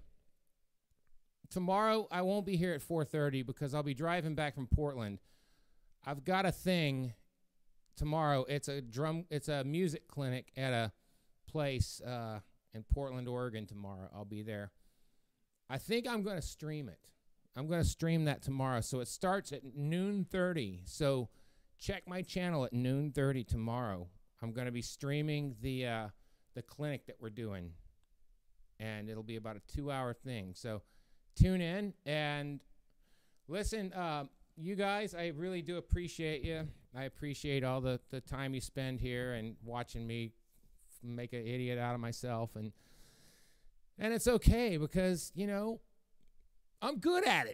Tomorrow I won't be here at four thirty because I'll be driving back from Portland. I've got a thing tomorrow. It's a drum. It's a music clinic at a place uh, in Portland, Oregon. Tomorrow I'll be there. I think I'm going to stream it. I'm going to stream that tomorrow. So it starts at noon thirty. So check my channel at noon thirty tomorrow. I'm going to be streaming the uh, the clinic that we're doing, and it'll be about a two-hour thing. So tune in and listen. Uh, you guys, I really do appreciate you. I appreciate all the, the time you spend here and watching me make an idiot out of myself. And and it's okay because, you know, I'm good at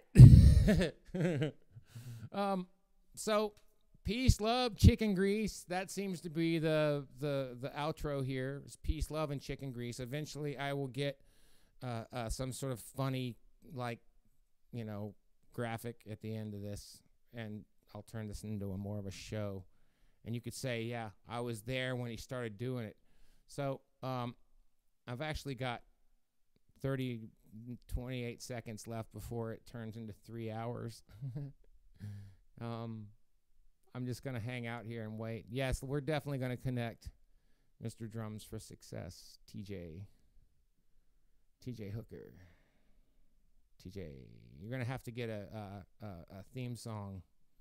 it. um, so peace, love, chicken grease. That seems to be the the the outro here. It's peace, love, and chicken grease. Eventually, I will get uh, uh, some sort of funny, like, you know, graphic at the end of this, and I'll turn this into a more of a show. And you could say, yeah, I was there when he started doing it. So um, I've actually got thirty, twenty-eight seconds left before it turns into three hours. um, I'm just going to hang out here and wait. Yes, we're definitely going to connect. Mister Drums for Success, T J. T J Hooker. T J, you're going to have to get a, a, a, a theme song.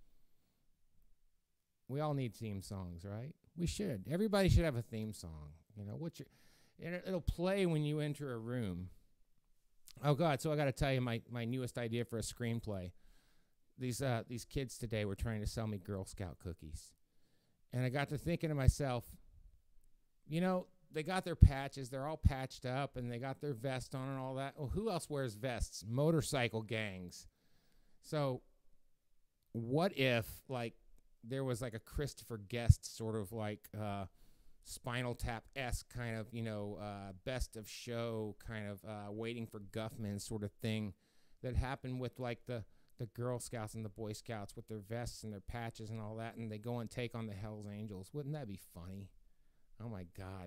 We all need theme songs, right? We should. Everybody should have a theme song. You know, what's your, it'll play when you enter a room. Oh, God, so I got to tell you my, my newest idea for a screenplay. These uh, these kids today were trying to sell me Girl Scout cookies. And I got to thinking to myself, you know, they got their patches. They're all patched up, and they got their vest on and all that. Well, who else wears vests? Motorcycle gangs. So what if, like, there was, like, a Christopher Guest sort of, like, uh, Spinal Tap-esque kind of, you know, uh, best of show kind of uh, waiting for Guffman sort of thing that happened with, like, the, the Girl Scouts and the Boy Scouts with their vests and their patches and all that, and they go and take on the Hells Angels. Wouldn't that be funny? Oh, my God.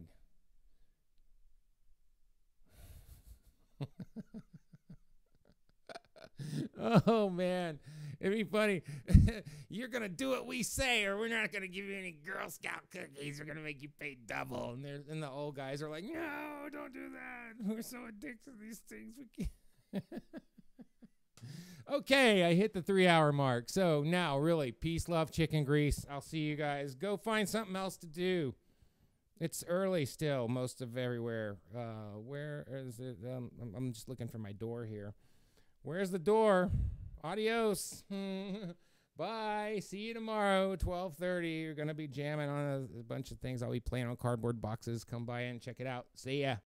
Oh, man. It'd be funny. You're going to do what we say, or we're not going to give you any Girl Scout cookies. We're going to make you pay double. And, and the old guys are like, no, don't do that. We're so addicted to these things. We can't. Okay, I hit the three-hour mark. So now, really, peace, love, chicken grease. I'll see you guys. Go find something else to do. It's early still, most of everywhere. Uh, where is it? Um, I'm, I'm just looking for my door here. Where's the door? Adios. Bye. See you tomorrow, twelve thirty. You're going to be jamming on a, a bunch of things. I'll be playing on cardboard boxes. Come by and check it out. See ya.